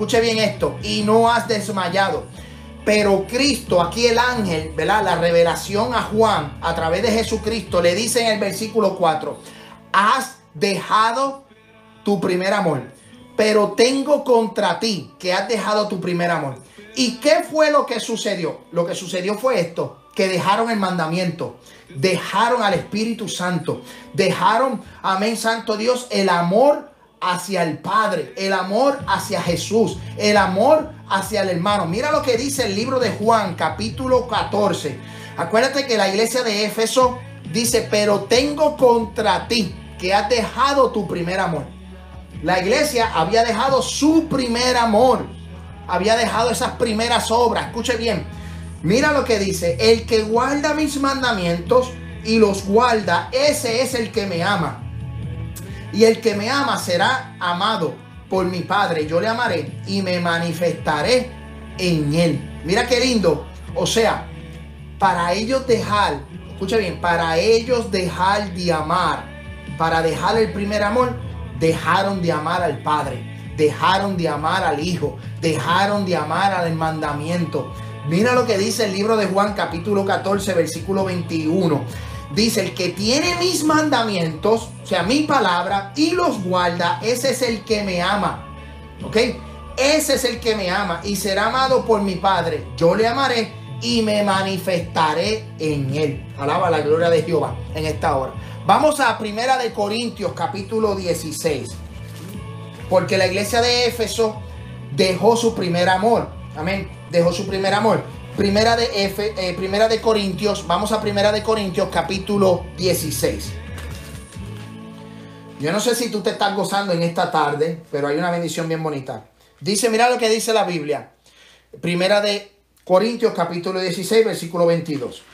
A: Escuche bien esto. Y no has desmayado. Pero Cristo, aquí el ángel, ¿verdad? La revelación a Juan a través de Jesucristo le dice en el versículo 4: has dejado tu primer amor. Pero tengo contra ti que has dejado tu primer amor. ¿Y qué fue lo que sucedió? Lo que sucedió fue esto: que dejaron el mandamiento, dejaron al Espíritu Santo, dejaron, amén, santo Dios, el amor hacia el Padre, el amor hacia Jesús, el amor hacia el hermano. Mira lo que dice el libro de Juan, capítulo 14. Acuérdate que la iglesia de Éfeso dice: pero tengo contra ti que has dejado tu primer amor. La iglesia había dejado su primer amor, había dejado esas primeras obras. Escuche bien, mira lo que dice: el que guarda mis mandamientos y los guarda, ese es el que me ama. Y el que me ama será amado por mi Padre. Yo le amaré y me manifestaré en él. Mira qué lindo. O sea, para ellos dejar, escucha bien, para ellos dejar de amar, para dejar el primer amor, dejaron de amar al Padre, dejaron de amar al Hijo, dejaron de amar al mandamiento. Mira lo que dice el libro de Juan, capítulo 14, versículo 21. Dice: el que tiene mis mandamientos, o sea, mi palabra, y los guarda, ese es el que me ama. ¿Ok? Ese es el que me ama y será amado por mi Padre. Yo le amaré y me manifestaré en él. Alaba la gloria de Jehová en esta hora. Vamos a Primera de Corintios, capítulo 16. Porque la iglesia de Éfeso dejó su primer amor. Amén. Dejó su primer amor. Primera de Corintios, vamos a Primera de Corintios, capítulo 16. Yo no sé si tú te estás gozando en esta tarde, pero hay una bendición bien bonita. Dice, mira lo que dice la Biblia. Primera de Corintios, capítulo 16, versículo 22.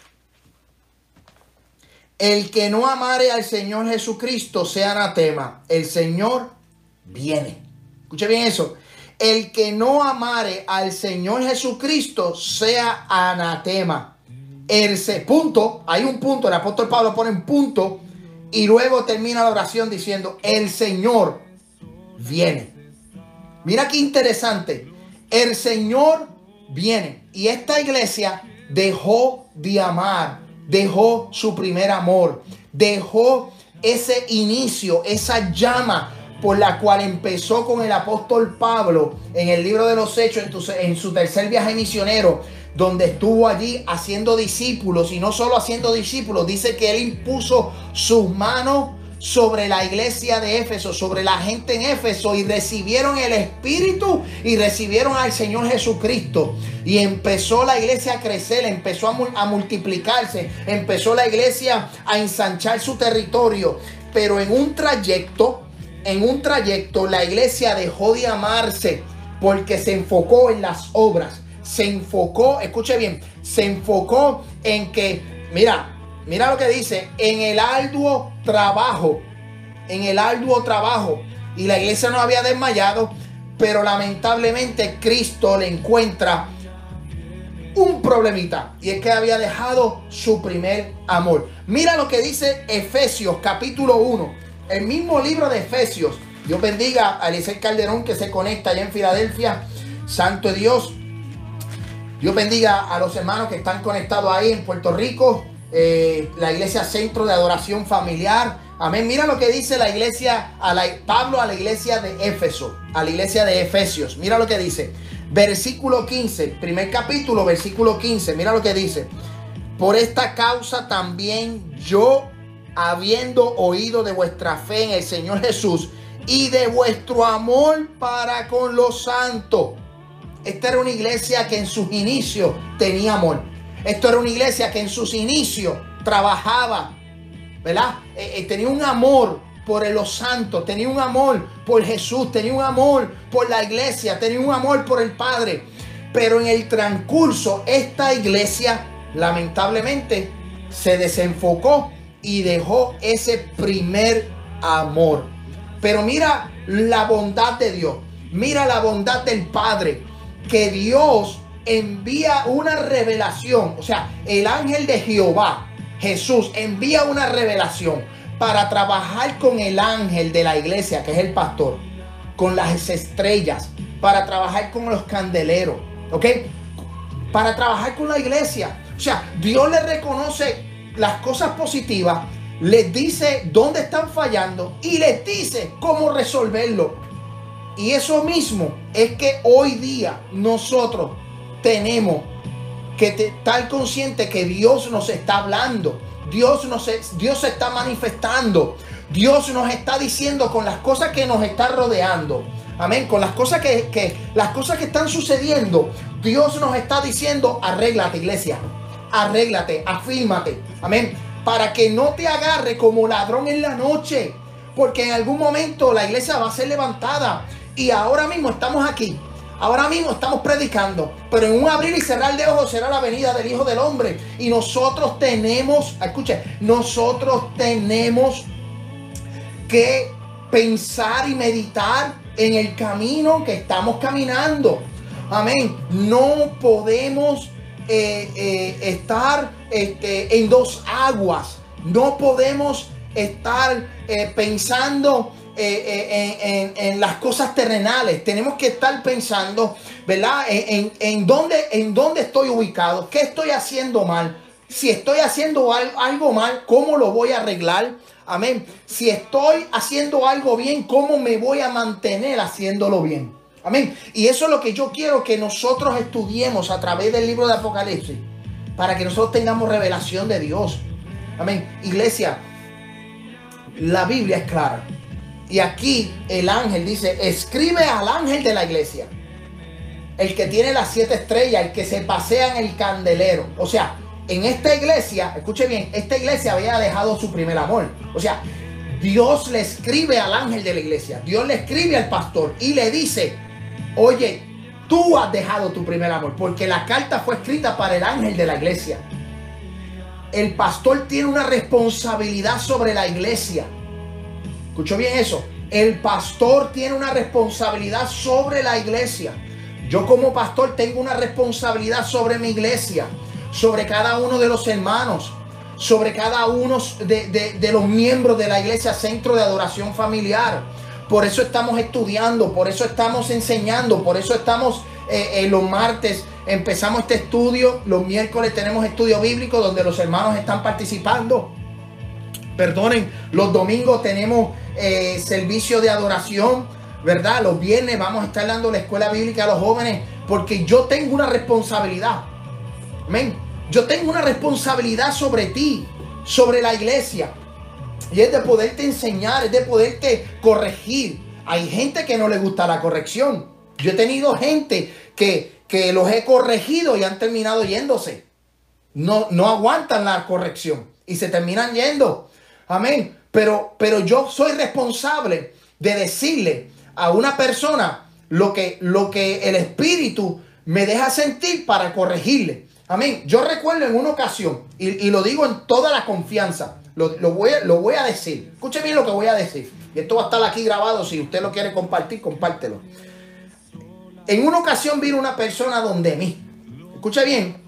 A: El que no amare al Señor Jesucristo sea anatema. El Señor viene. Escuche bien eso. El que no amare al Señor Jesucristo sea anatema. Punto, hay un punto, el apóstol Pablo pone un punto y luego termina la oración diciendo: el Señor viene. Mira qué interesante. El Señor viene. Y esta iglesia dejó de amar, dejó su primer amor, dejó ese inicio, esa llama por la cual empezó con el apóstol Pablo en el libro de los Hechos, en su tercer viaje misionero, donde estuvo allí haciendo discípulos. Y no solo haciendo discípulos, dice que él impuso sus manos sobre la iglesia de Éfeso, sobre la gente en Éfeso, y recibieron el Espíritu y recibieron al Señor Jesucristo. Y empezó la iglesia a crecer, empezó a multiplicarse, empezó la iglesia a ensanchar su territorio. Pero en un trayecto la iglesia dejó de amarse porque se enfocó en las obras. Se enfocó, escuche bien, se enfocó en que, mira lo que dice: en el arduo trabajo. Y la iglesia no había desmayado, pero lamentablemente Cristo le encuentra un problemita, y es que había dejado su primer amor. Mira lo que dice Efesios, capítulo 1. El mismo libro de Efesios. Dios bendiga a Eliseo Calderón, que se conecta allá en Filadelfia. Santo Dios. Dios bendiga a los hermanos que están conectados ahí en Puerto Rico. La iglesia Centro de Adoración Familiar. Amén. Mira lo que dice la iglesia, Pablo a la iglesia de Éfeso, a la iglesia de Efesios. Mira lo que dice. Versículo 15. Primer capítulo, versículo 15. Mira lo que dice. Por esta causa también yo, habiendo oído de vuestra fe en el Señor Jesús y de vuestro amor para con los santos. Esta era una iglesia que en sus inicios tenía amor. Esto era una iglesia que en sus inicios trabajaba, ¿verdad? Tenía un amor por los santos, tenía un amor por Jesús, tenía un amor por la iglesia, tenía un amor por el Padre. Pero en el transcurso, esta iglesia lamentablemente se desenfocó y dejó ese primer amor. Pero mira la bondad de Dios, mira la bondad del Padre, que Dios envía una revelación. O sea, el ángel de Jehová, Jesús, envía una revelación para trabajar con el ángel de la iglesia, que es el pastor, con las estrellas, para trabajar con los candeleros, ¿ok? Para trabajar con la iglesia. O sea, Dios les reconoce las cosas positivas, les dice dónde están fallando y les dice cómo resolverlo. Y eso mismo es que hoy día nosotros tenemos que estar conscientes que Dios nos está hablando. Dios se está manifestando. Dios nos está diciendo con las cosas que nos están rodeando. Amén. Con las cosas las cosas que están sucediendo. Dios nos está diciendo, arréglate, iglesia. Arréglate, afírmate. Amén. Para que no te agarre como ladrón en la noche. Porque en algún momento la iglesia va a ser levantada. Y ahora mismo estamos aquí. Ahora mismo estamos predicando, pero en un abrir y cerrar de ojos será la venida del Hijo del Hombre. Y nosotros tenemos, escuche, nosotros tenemos que pensar y meditar en el camino que estamos caminando. Amén. No podemos estar en dos aguas. No podemos estar pensando en las cosas terrenales. Tenemos que estar pensando, ¿verdad? En dónde estoy ubicado, qué estoy haciendo mal. Si estoy haciendo algo mal, ¿cómo lo voy a arreglar? Amén. Si estoy haciendo algo bien, ¿cómo me voy a mantener haciéndolo bien? Amén. Y eso es lo que yo quiero que nosotros estudiemos a través del libro de Apocalipsis, para que nosotros tengamos revelación de Dios. Amén. Iglesia, la Biblia es clara. Y aquí el ángel dice, escribe al ángel de la iglesia, el que tiene las 7 estrellas, el que se pasea en el candelero. O sea, en esta iglesia, escuche bien, esta iglesia había dejado su primer amor. O sea, Dios le escribe al ángel de la iglesia, Dios le escribe al pastor y le dice, oye, tú has dejado tu primer amor, porque la carta fue escrita para el ángel de la iglesia. El pastor tiene una responsabilidad sobre la iglesia. ¿Escuchó bien eso? El pastor tiene una responsabilidad sobre la iglesia. Yo como pastor tengo una responsabilidad sobre mi iglesia, sobre cada uno de los hermanos, sobre cada uno de los miembros de la iglesia Centro de Adoración Familiar. Por eso estamos estudiando, por eso estamos enseñando, por eso estamos los martes empezamos este estudio, los miércoles tenemos estudio bíblico donde los hermanos están participando. Perdonen, los domingos tenemos servicio de adoración, ¿verdad? Los viernes vamos a estar dando la escuela bíblica a los jóvenes, porque yo tengo una responsabilidad. Amén. Yo tengo una responsabilidad sobre ti, sobre la iglesia. Y es de poderte enseñar, es de poderte corregir. Hay gente que no le gusta la corrección. Yo he tenido gente que los he corregido y han terminado yéndose. No aguantan la corrección y se terminan yendo. Amén. Pero yo soy responsable de decirle a una persona lo que el Espíritu me deja sentir para corregirle. Amén. Yo recuerdo en una ocasión, y lo digo en toda la confianza, lo voy a decir. Escuche bien lo que voy a decir. Y esto va a estar aquí grabado. Si usted lo quiere compartir, compártelo. En una ocasión vino una persona donde mí. Escuche bien.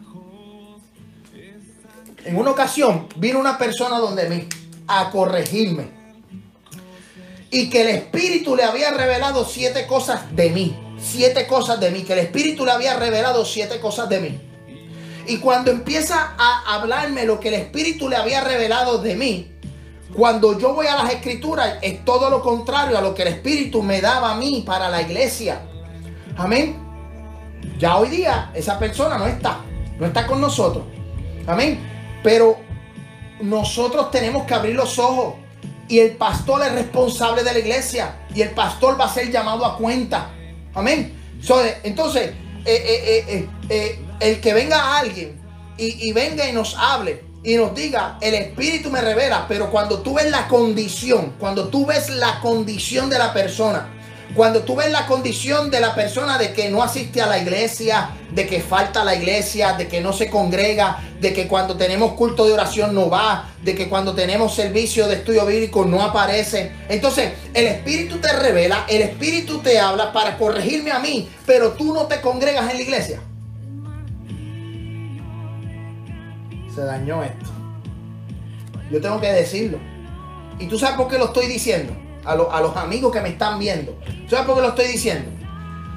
A: En una ocasión vino una persona donde mí a corregirme. Y que el Espíritu le había revelado 7 cosas de mí. 7 cosas de mí. Que el Espíritu le había revelado 7 cosas de mí. Y cuando empieza a hablarme lo que el Espíritu le había revelado de mí, cuando yo voy a las Escrituras, es todo lo contrario a lo que el Espíritu me daba a mí para la iglesia. Amén. Ya hoy día esa persona no está con nosotros. Amén. Pero nosotros tenemos que abrir los ojos. Y el pastor es responsable de la iglesia. Y el pastor va a ser llamado a cuenta. Amén. Entonces, el que venga alguien y venga y nos hable y nos diga, el Espíritu me revela, pero cuando tú ves la condición, de la persona, cuando tú ves la condición de la persona de que no asiste a la iglesia, de que falta a la iglesia, de que no se congrega, de que cuando tenemos culto de oración no va, de que cuando tenemos servicio de estudio bíblico no aparece. Entonces, el Espíritu te revela, el Espíritu te habla para corregirme a mí, pero tú no te congregas en la iglesia. Se dañó esto. Yo tengo que decirlo. ¿Y tú sabes por qué lo estoy diciendo? A los amigos que me están viendo. ¿Sabes por qué lo estoy diciendo?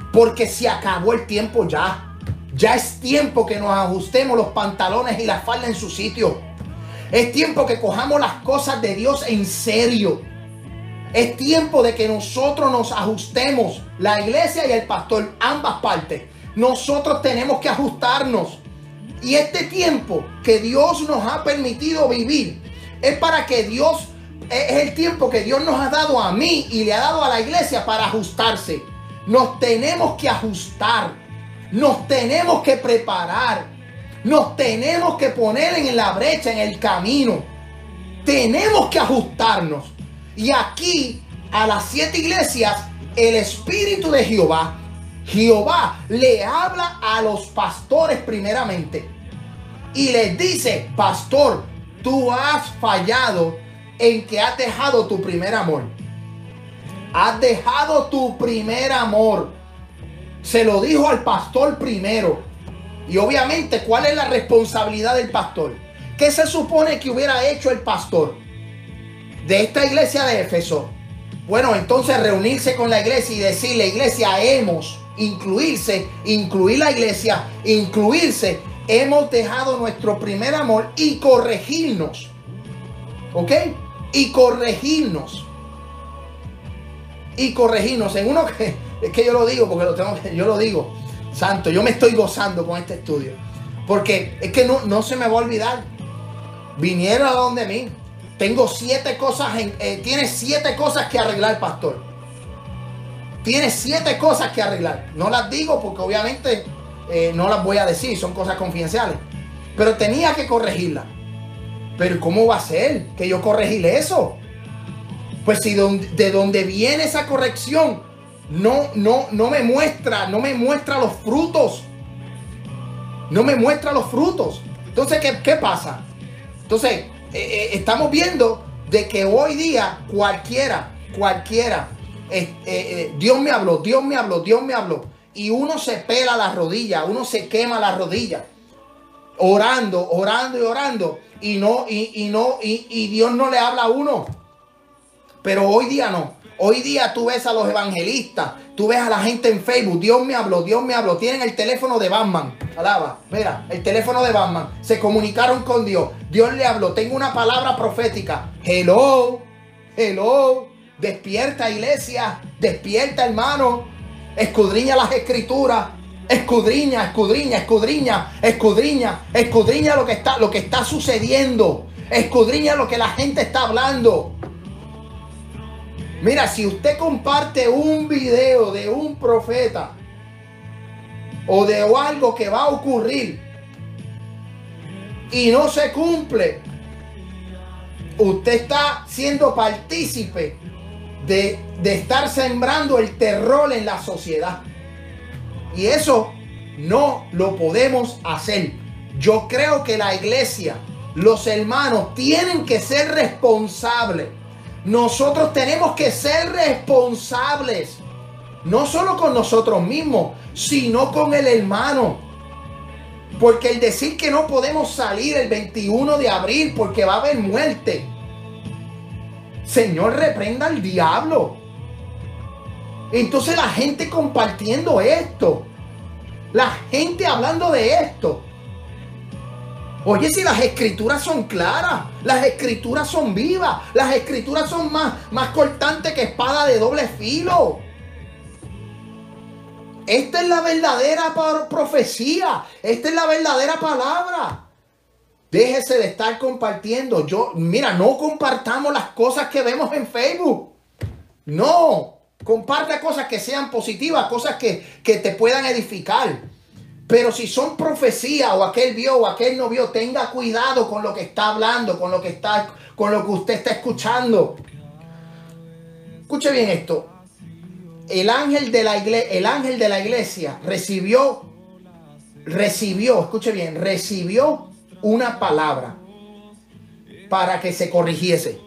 A: porque se acabó el tiempo ya. Ya es tiempo que nos ajustemos los pantalones y la falda en su sitio. Es tiempo que cojamos las cosas de Dios en serio. Es tiempo de que nosotros nos ajustemos, la iglesia y el pastor, ambas partes. Nosotros tenemos que ajustarnos. Y este tiempo que Dios nos ha permitido vivir es para que Dios, es el tiempo que Dios nos ha dado a mí y le ha dado a la iglesia para ajustarse. Nos tenemos que ajustar, nos tenemos que preparar, nos tenemos que poner en la brecha, en el camino. Tenemos que ajustarnos. Y aquí, a las 7 iglesias, el Espíritu de Jehová le habla a los pastores primeramente. Y les dice: pastor, tú has fallado en que has dejado tu primer amor. Has dejado tu primer amor. Se lo dijo al pastor primero. Y obviamente, ¿cuál es la responsabilidad del pastor? ¿Qué se supone que hubiera hecho el pastor de esta iglesia de Éfeso? Bueno, entonces reunirse con la iglesia y decirle: iglesia, incluir la iglesia, hemos dejado nuestro primer amor, y corregirnos. ¿Ok? Y corregirnos. En uno que, es que yo lo digo porque yo lo digo, santo, yo me estoy gozando con este estudio. Porque es que no se me va a olvidar. Vinieron a donde mí. Tengo 7 cosas, tiene 7 cosas que arreglar, pastor. Tiene 7 cosas que arreglar. No las digo porque obviamente no las voy a decir, son cosas confidenciales. Pero tenía que corregirlas. Pero ¿cómo va a ser que yo corregir eso? Pues si de donde viene esa corrección no me muestra los frutos. No me muestra los frutos. Entonces, ¿qué pasa? Entonces, estamos viendo de que hoy día cualquiera, Dios me habló. Y uno se pela las rodillas, uno se quema las rodillas, orando. Y Dios no le habla a uno. Pero hoy día no. Hoy día tú ves a los evangelistas, tú ves a la gente en Facebook: Dios me habló. Tienen el teléfono de Batman. Alaba, mira, el teléfono de Batman. Se comunicaron con Dios. Dios le habló. Tengo una palabra profética. Hello. Despierta, iglesia. Despierta, hermano. Escudriña las escrituras. Escudriña lo que está sucediendo. Escudriña lo que la gente está hablando. Mira, si usted comparte un video de un profeta o de algo que va a ocurrir y no se cumple, usted está siendo partícipe de estar sembrando el terror en la sociedad. Y eso no lo podemos hacer. Yo creo que la iglesia, los hermanos, tienen que ser responsables. Nosotros tenemos que ser responsables, no solo con nosotros mismos, sino con el hermano. Porque el decir que no podemos salir el 21 de abril porque va a haber muerte, Señor, reprenda al diablo. Entonces la gente compartiendo esto, la gente hablando de esto. Oye, si las escrituras son claras, las escrituras son vivas, las escrituras son más cortantes que espada de doble filo. Esta es la verdadera profecía, esta es la verdadera palabra. Déjese de estar compartiendo. Mira, no compartamos las cosas que vemos en Facebook. No, comparta cosas que sean positivas, cosas que te puedan edificar. Pero si son profecías, o aquel vio o aquel no vio, tenga cuidado con lo que está hablando, con lo que usted está escuchando. Escuche bien esto. El ángel de la iglesia recibió, escuche bien, recibió una palabra para que se corrigiese.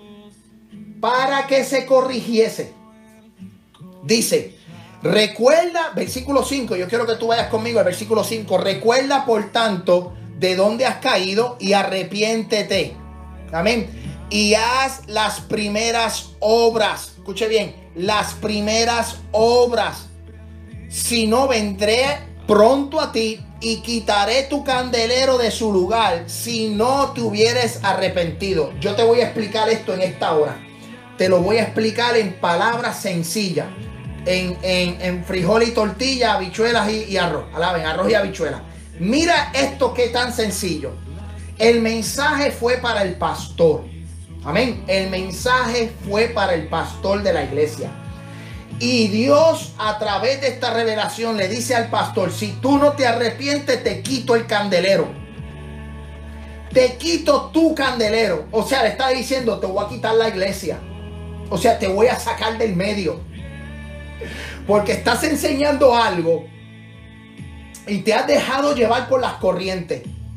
A: Dice: recuerda, versículo 5, yo quiero que tú vayas conmigo al versículo 5. Recuerda, por tanto, de dónde has caído y arrepiéntete. Amén. Y haz las primeras obras. Escuche bien, las primeras obras. sino vendré pronto a ti y quitaré tu candelero de su lugar si no te hubieres arrepentido. Yo te voy a explicar esto en esta hora. Te lo voy a explicar en palabras sencillas. En frijol y tortilla, habichuelas y arroz. Alaben, arroz y habichuelas. Mira esto que tan sencillo. El mensaje fue para el pastor. Amén. El mensaje fue para el pastor de la iglesia. Y Dios, a través de esta revelación, le dice al pastor: si tú no te arrepientes, te quito el candelero. Te quito tu candelero. O sea, le está diciendo: te voy a quitar la iglesia. O sea, te voy a sacar del medio. Porque estás enseñando algo y te has dejado llevar por las corrientes.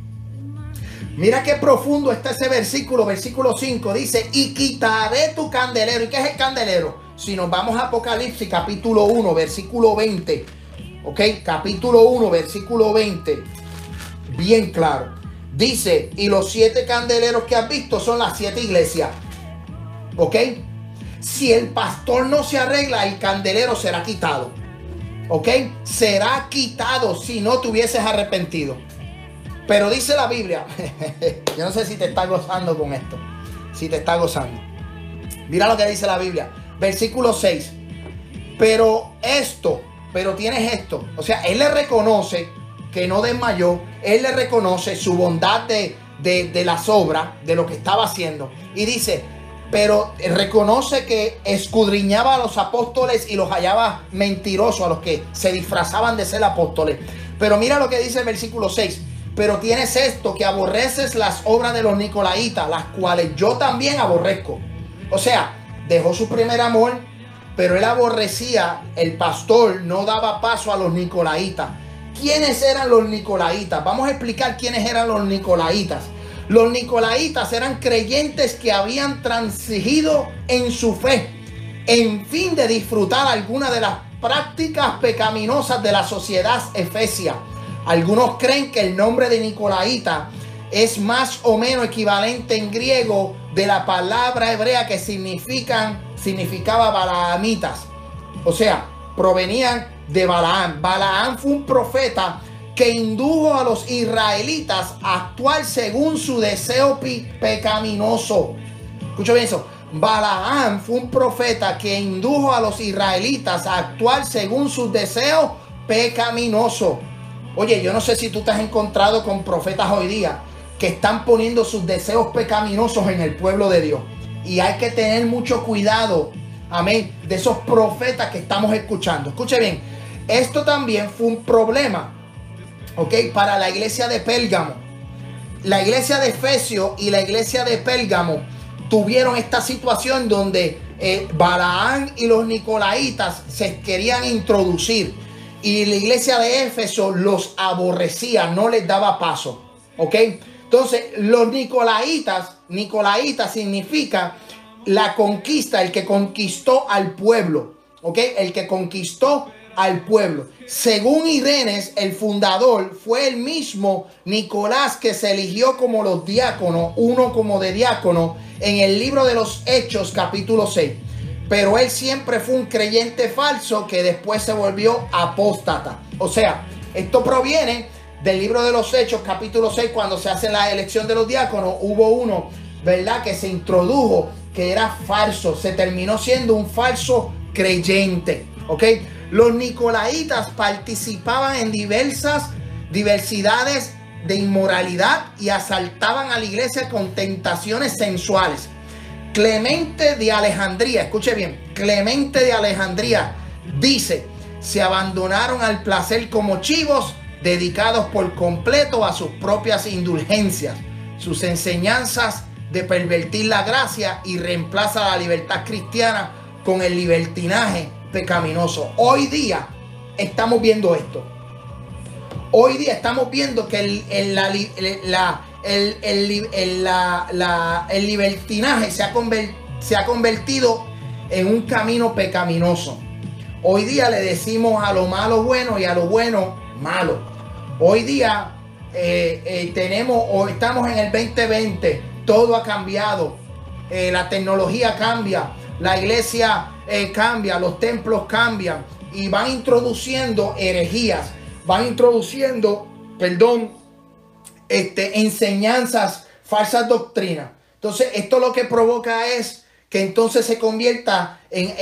A: Mira qué profundo está ese versículo. Versículo 5 dice: y quitaré tu candelero. ¿Y qué es el candelero? Si nos vamos a Apocalipsis capítulo 1, versículo 20. Ok, capítulo 1, versículo 20. Bien claro. Dice: y los 7 candeleros que has visto son las 7 iglesias. Ok. Si el pastor no se arregla, el candelero será quitado. Ok. Será quitado si no te hubieses arrepentido. Pero dice la Biblia. Yo no sé si te está gozando con esto. Si te está gozando. Mira lo que dice la Biblia. Versículo 6. Pero tienes esto. O sea, él le reconoce que no desmayó. Él le reconoce su bondad de las obras, de lo que estaba haciendo. Y dice: pero reconoce que escudriñaba a los apóstoles y los hallaba mentirosos, a los que se disfrazaban de ser apóstoles. Pero mira lo que dice el versículo 6. Pero tienes esto, que aborreces las obras de los nicolaítas, las cuales yo también aborrezco. O sea, dejó su primer amor, pero él aborrecía, el pastor no daba paso a los nicolaítas. ¿Quiénes eran los nicolaítas? Vamos a explicar quiénes eran los nicolaítas. Los nicolaítas eran creyentes que habían transigido en su fe, en fin de disfrutar alguna de las prácticas pecaminosas de la sociedad efesia. Algunos creen que el nombre de nicolaíta es más o menos equivalente en griego de la palabra hebrea que significaba balaamitas. O sea, provenían de Balaam. Balaam fue un profeta que indujo a los israelitas a actuar según su deseo pecaminoso. Escucha bien eso. Balaam fue un profeta que indujo a los israelitas a actuar según sus deseos pecaminosos. Oye, yo no sé si tú te has encontrado con profetas hoy día que están poniendo sus deseos pecaminosos en el pueblo de Dios. Y hay que tener mucho cuidado, amén, de esos profetas que estamos escuchando. Escuche bien, esto también fue un problema, ok, para la iglesia de Pérgamo. La iglesia de Efesio y la iglesia de Pérgamo tuvieron esta situación donde Balaam y los nicolaítas se querían introducir. Y la iglesia de Éfeso los aborrecía, no les daba paso. ¿Ok? Entonces, los nicolaítas significa la conquista, el que conquistó al pueblo. ¿Ok? El que conquistó al pueblo. Según Irenes, el fundador, fue el mismo Nicolás que se eligió como los diáconos, uno como de diácono, en el libro de los Hechos, capítulo 6. Pero él siempre fue un creyente falso que después se volvió apóstata. O sea, esto proviene del libro de los Hechos, capítulo 6, cuando se hace la elección de los diáconos. Hubo uno, ¿verdad?, que se introdujo, que era falso. Se terminó siendo un falso creyente. ¿Ok? Los nicolaítas participaban en diversidades de inmoralidad y asaltaban a la iglesia con tentaciones sensuales. Clemente de Alejandría, escuche bien, Clemente de Alejandría dice: se abandonaron al placer como chivos, dedicados por completo a sus propias indulgencias, sus enseñanzas de pervertir la gracia y reemplaza la libertad cristiana con el libertinaje pecaminoso. Hoy día estamos viendo esto. Hoy día estamos viendo que el libertinaje se ha convertido en un camino pecaminoso. Hoy día le decimos a lo malo bueno y a lo bueno malo. Hoy día estamos en el 2020, todo ha cambiado, la tecnología cambia, la iglesia cambia, los templos cambian y van introduciendo herejías, van introduciendo, enseñanzas, falsas doctrinas. Entonces esto lo que provoca es que entonces se convierta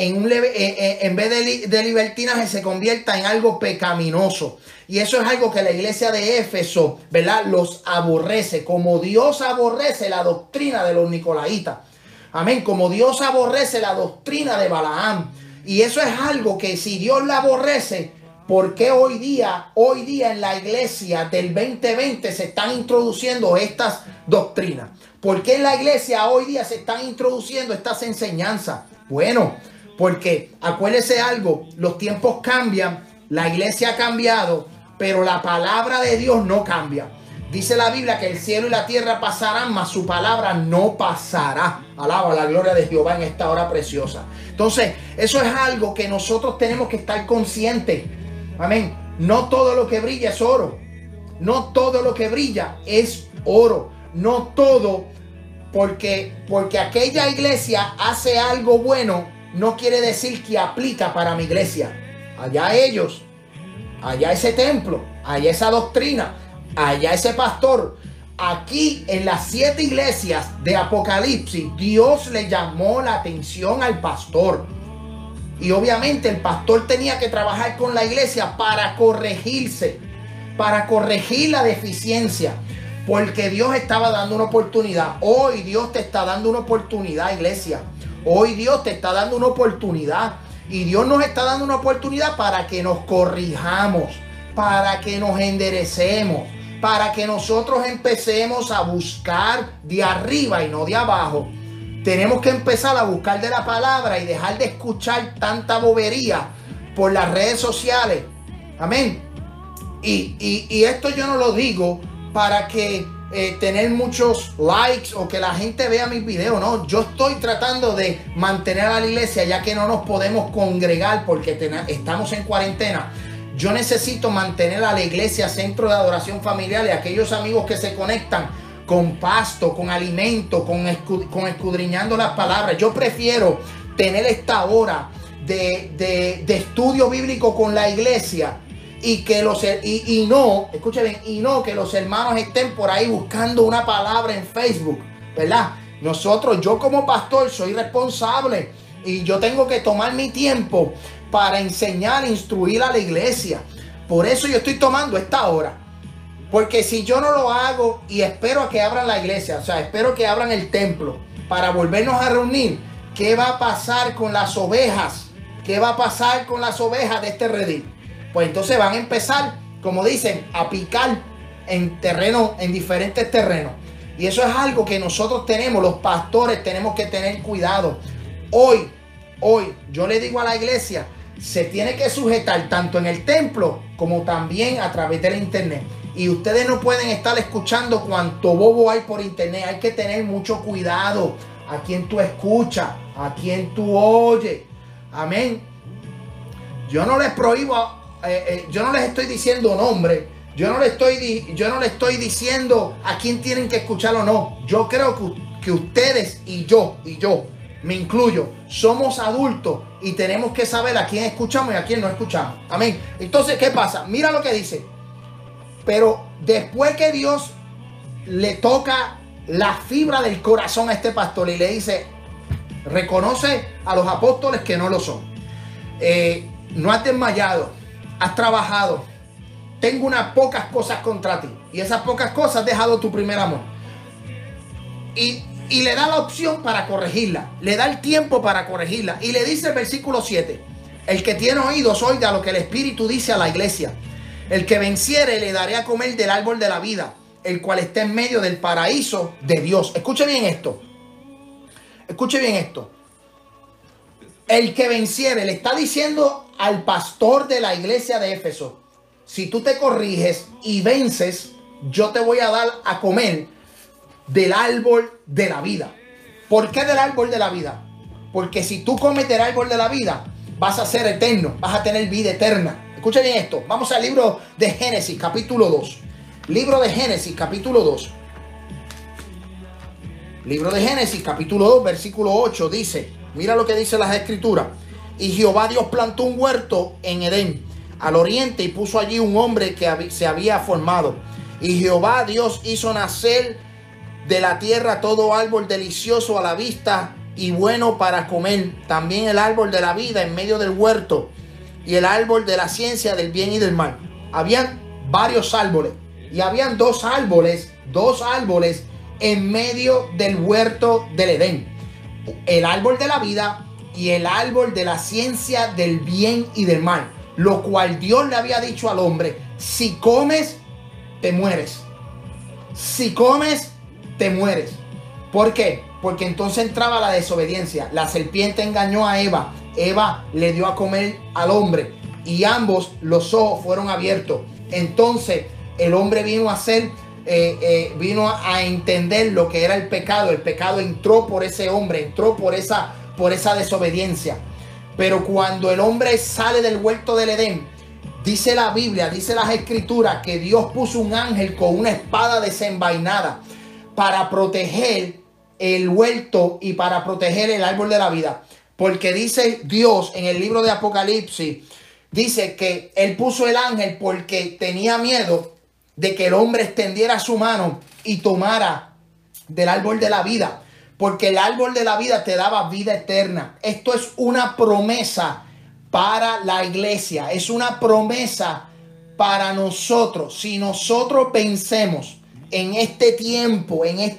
A: en vez de libertinaje, se convierta en algo pecaminoso. Y eso es algo que la iglesia de Éfeso, ¿verdad?, los aborrece, como Dios aborrece la doctrina de los nicolaitas. Amén, como Dios aborrece la doctrina de Balaam. Y eso es algo que si Dios la aborrece, ¿por qué hoy día en la iglesia del 2020 se están introduciendo estas doctrinas? ¿Por qué en la iglesia hoy día se están introduciendo estas enseñanzas? Bueno, porque acuérdese algo, los tiempos cambian, la iglesia ha cambiado, pero la palabra de Dios no cambia. Dice la Biblia que el cielo y la tierra pasarán, mas su palabra no pasará. Alaba la gloria de Jehová en esta hora preciosa. Entonces, eso es algo que nosotros tenemos que estar conscientes. Amén. No todo lo que brilla es oro. No todo lo que brilla es oro. No todo, porque aquella iglesia hace algo bueno, no quiere decir que aplica para mi iglesia. Allá ellos, allá ese templo, allá esa doctrina, allá ese pastor. Aquí en las 7 iglesias de Apocalipsis, Dios le llamó la atención al pastor. Y obviamente el pastor tenía que trabajar con la iglesia para corregirse, para corregir la deficiencia. Porque Dios estaba dando una oportunidad. Hoy Dios te está dando una oportunidad, iglesia. Hoy Dios te está dando una oportunidad. Y Dios nos está dando una oportunidad para que nos corrijamos, para que nos enderecemos, para que nosotros empecemos a buscar de arriba y no de abajo. Tenemos que empezar a buscar de la palabra y dejar de escuchar tanta bobería por las redes sociales. Amén. Y esto yo no lo digo para que tener muchos likes o que la gente vea mis videos. No, yo estoy tratando de mantener a la iglesia, ya que no nos podemos congregar porque estamos en cuarentena. Yo necesito mantener a la iglesia centro de adoración familiar y aquellos amigos que se conectan con pasto, con alimento, con escudriñando las palabras. Yo prefiero tener esta hora de estudio bíblico con la iglesia y que no que los hermanos estén por ahí buscando una palabra en Facebook, ¿verdad? Yo como pastor soy responsable y yo tengo que tomar mi tiempo para enseñar, instruir a la iglesia. Por eso yo estoy tomando esta hora. Porque si yo no lo hago y espero a que abran la iglesia, o sea, espero que abran el templo para volvernos a reunir, ¿qué va a pasar con las ovejas? ¿Qué va a pasar con las ovejas de este redil? Pues entonces van a empezar, como dicen, a picar en diferentes terrenos. Y eso es algo que nosotros los pastores tenemos que tener cuidado. Hoy, yo le digo a la iglesia, se tiene que sujetar tanto en el templo como también a través del internet. Y ustedes no pueden estar escuchando cuanto bobo hay por internet. Hay que tener mucho cuidado a quien tú escuchas, a quien tú oyes. Amén. Yo no les prohíbo, yo no les estoy diciendo nombre. Yo no le estoy diciendo a quién tienen que escuchar o no. Yo creo que ustedes y yo, me incluyo, somos adultos y tenemos que saber a quién escuchamos y a quién no escuchamos. Amén. Entonces, ¿qué pasa? Mira lo que dice. Pero después que Dios le toca la fibra del corazón a este pastor y le dice, reconoce a los apóstoles que no lo son. No has desmayado, has trabajado. Tengo unas pocas cosas contra ti. Y esas pocas cosas has dejado tu primer amor. Y le da la opción para corregirla. Le da el tiempo para corregirla. Y le dice el versículo 7. El que tiene oídos oiga lo que el Espíritu dice a la iglesia. El que venciere le daré a comer del árbol de la vida, el cual está en medio del paraíso de Dios. Escuche bien esto. Escuche bien esto. El que venciere, le está diciendo al pastor de la iglesia de Éfeso, si tú te corriges y vences, yo te voy a dar a comer del árbol de la vida. ¿Por qué del árbol de la vida? Porque si tú comes del árbol de la vida, vas a ser eterno, vas a tener vida eterna. Escucha bien esto. Vamos al libro de Génesis, capítulo 2. Libro de Génesis, capítulo 2. Libro de Génesis, capítulo 2, versículo 8. Dice, mira lo que dice las escrituras. Y Jehová Dios plantó un huerto en Edén, al oriente, y puso allí un hombre que se había formado. Y Jehová Dios hizo nacer de la tierra todo árbol delicioso a la vista y bueno para comer, también el árbol de la vida en medio del huerto, y el árbol de la ciencia del bien y del mal. Habían varios árboles, y habían dos árboles en medio del huerto del Edén: el árbol de la vida y el árbol de la ciencia del bien y del mal, lo cual Dios le había dicho al hombre: si comes, te mueres. Si comes, te mueres. ¿Por qué? Porque entonces entraba la desobediencia. La serpiente engañó a Eva. Eva le dio a comer al hombre y ambos los ojos fueron abiertos. Entonces el hombre vino a ser, vino a entender lo que era el pecado. El pecado entró por ese hombre, entró por esa desobediencia. Pero cuando el hombre sale del huerto del Edén, dice la Biblia, dice las escrituras, que Dios puso un ángel con una espada desenvainada para proteger el huerto y para proteger el árbol de la vida. Porque dice Dios en el libro de Apocalipsis, dice que él puso el ángel porque tenía miedo de que el hombre extendiera su mano y tomara del árbol de la vida, porque el árbol de la vida te daba vida eterna. Esto es una promesa para la iglesia, es una promesa para nosotros. Si nosotros vencemos en este tiempo,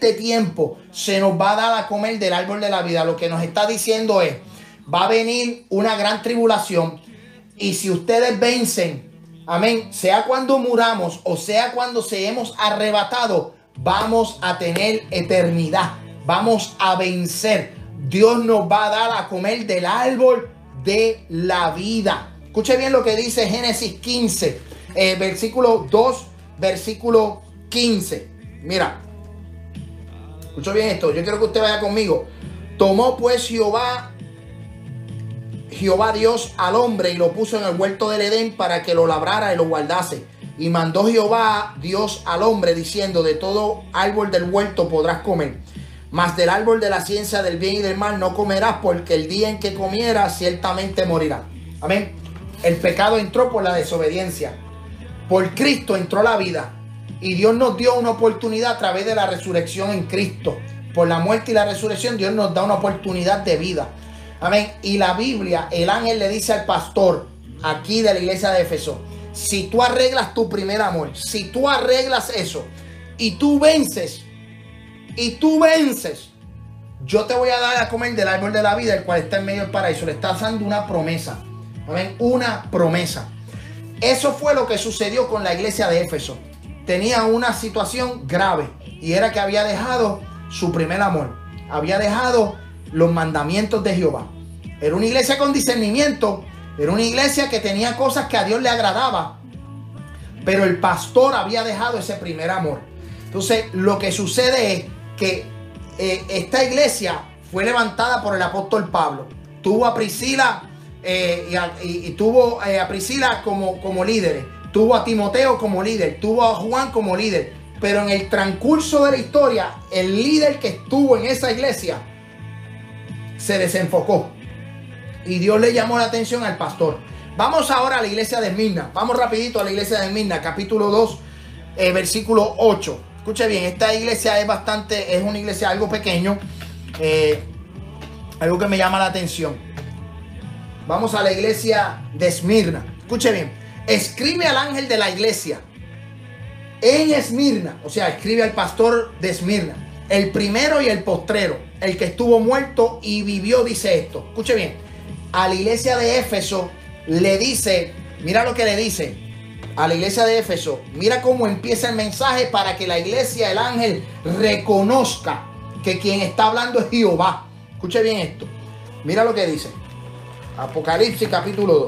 A: se nos va a dar a comer del árbol de la vida. Lo que nos está diciendo es: va a venir una gran tribulación, y si ustedes vencen, amén, sea cuando muramos o sea cuando seamos arrebatados, vamos a tener eternidad, vamos a vencer. Dios nos va a dar a comer del árbol de la vida. Escuche bien lo que dice Génesis 15, versículo 2, versículo 15. Mira, escucha bien esto, yo quiero que usted vaya conmigo. Tomó pues Jehová Dios al hombre y lo puso en el huerto del Edén para que lo labrara y lo guardase. Y mandó Jehová Dios al hombre diciendo: de todo árbol del huerto podrás comer, mas del árbol de la ciencia del bien y del mal no comerás, porque el día en que comieras ciertamente morirás. Amén. El pecado entró por la desobediencia. Por Cristo entró la vida. Y Dios nos dio una oportunidad a través de la resurrección en Cristo. Por la muerte y la resurrección, Dios nos da una oportunidad de vida. Amén. Y la Biblia, el ángel le dice al pastor aquí de la iglesia de Éfeso: si tú arreglas tu primer amor, si tú arreglas eso y tú vences, yo te voy a dar a comer del árbol de la vida, el cual está en medio del paraíso. Le está dando una promesa. Amén. Una promesa. Eso fue lo que sucedió con la iglesia de Éfeso. Tenía una situación grave, y era que había dejado su primer amor. Había dejado los mandamientos de Jehová. Era una iglesia con discernimiento. Era una iglesia que tenía cosas que a Dios le agradaba. Pero el pastor había dejado ese primer amor. Entonces, lo que sucede es que esta iglesia fue levantada por el apóstol Pablo. Tuvo a Priscila tuvo a Priscila como líderes. Tuvo a Timoteo como líder. Tuvo a Juan como líder. Pero en el transcurso de la historia, el líder que estuvo en esa iglesia se desenfocó. Y Dios le llamó la atención al pastor. Vamos ahora a la iglesia de Esmirna. Vamos rapidito a la iglesia de Esmirna, capítulo 2, versículo 8. Escuche bien, esta iglesia es una iglesia algo pequeño. Algo que me llama la atención. Vamos a la iglesia de Esmirna. Escuche bien. Escribe al ángel de la iglesia en Esmirna. O sea, escribe al pastor de Esmirna, el primero y el postrero, el que estuvo muerto y vivió, dice esto. Escuche bien. A la iglesia de Éfeso le dice, mira lo que le dice a la iglesia de Éfeso. Mira cómo empieza el mensaje para que la iglesia, el ángel, reconozca que quien está hablando es Jehová. Escuche bien esto. Mira lo que dice. Apocalipsis capítulo 2.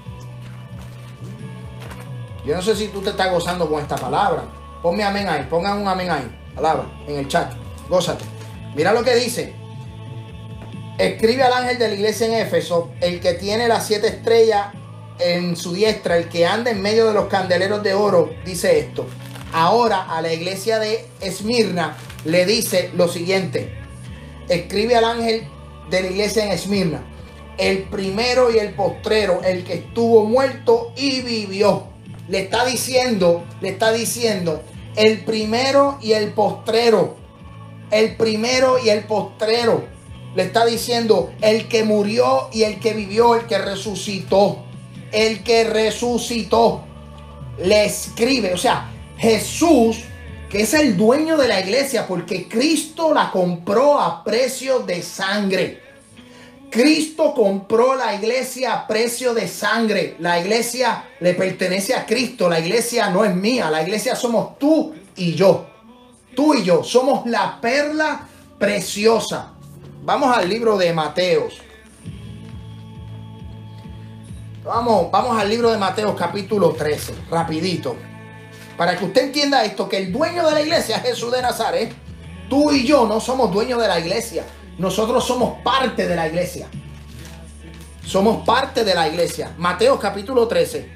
A: Yo no sé si tú te estás gozando con esta palabra. Ponme amén ahí. Pongan un amén ahí. Palabra en el chat. Gózate. Mira lo que dice. Escribe al ángel de la iglesia en Éfeso, el que tiene las 7 estrellas en su diestra, el que anda en medio de los candeleros de oro, dice esto. Ahora a la iglesia de Esmirna le dice lo siguiente. Escribe al ángel de la iglesia en Esmirna. el primero y el postrero, el que estuvo muerto y vivió. Le está diciendo, el primero y el postrero, el primero y el postrero. Le está diciendo el que murió y el que vivió, el que resucitó, el que resucitó. Le escribe, o sea, Jesús, que es el dueño de la iglesia, porque Cristo la compró a precio de sangre. Cristo compró la iglesia a precio de sangre. La iglesia le pertenece a Cristo. La iglesia no es mía. La iglesia somos tú y yo. Tú y yo somos la perla preciosa. Vamos al libro de Mateos. Vamos al libro de Mateos capítulo 13. Rapidito. Para que usted entienda esto, que el dueño de la iglesia es Jesús de Nazaret. Tú y yo no somos dueños de la iglesia. Nosotros somos parte de la iglesia. Somos parte de la iglesia. Mateo capítulo 13.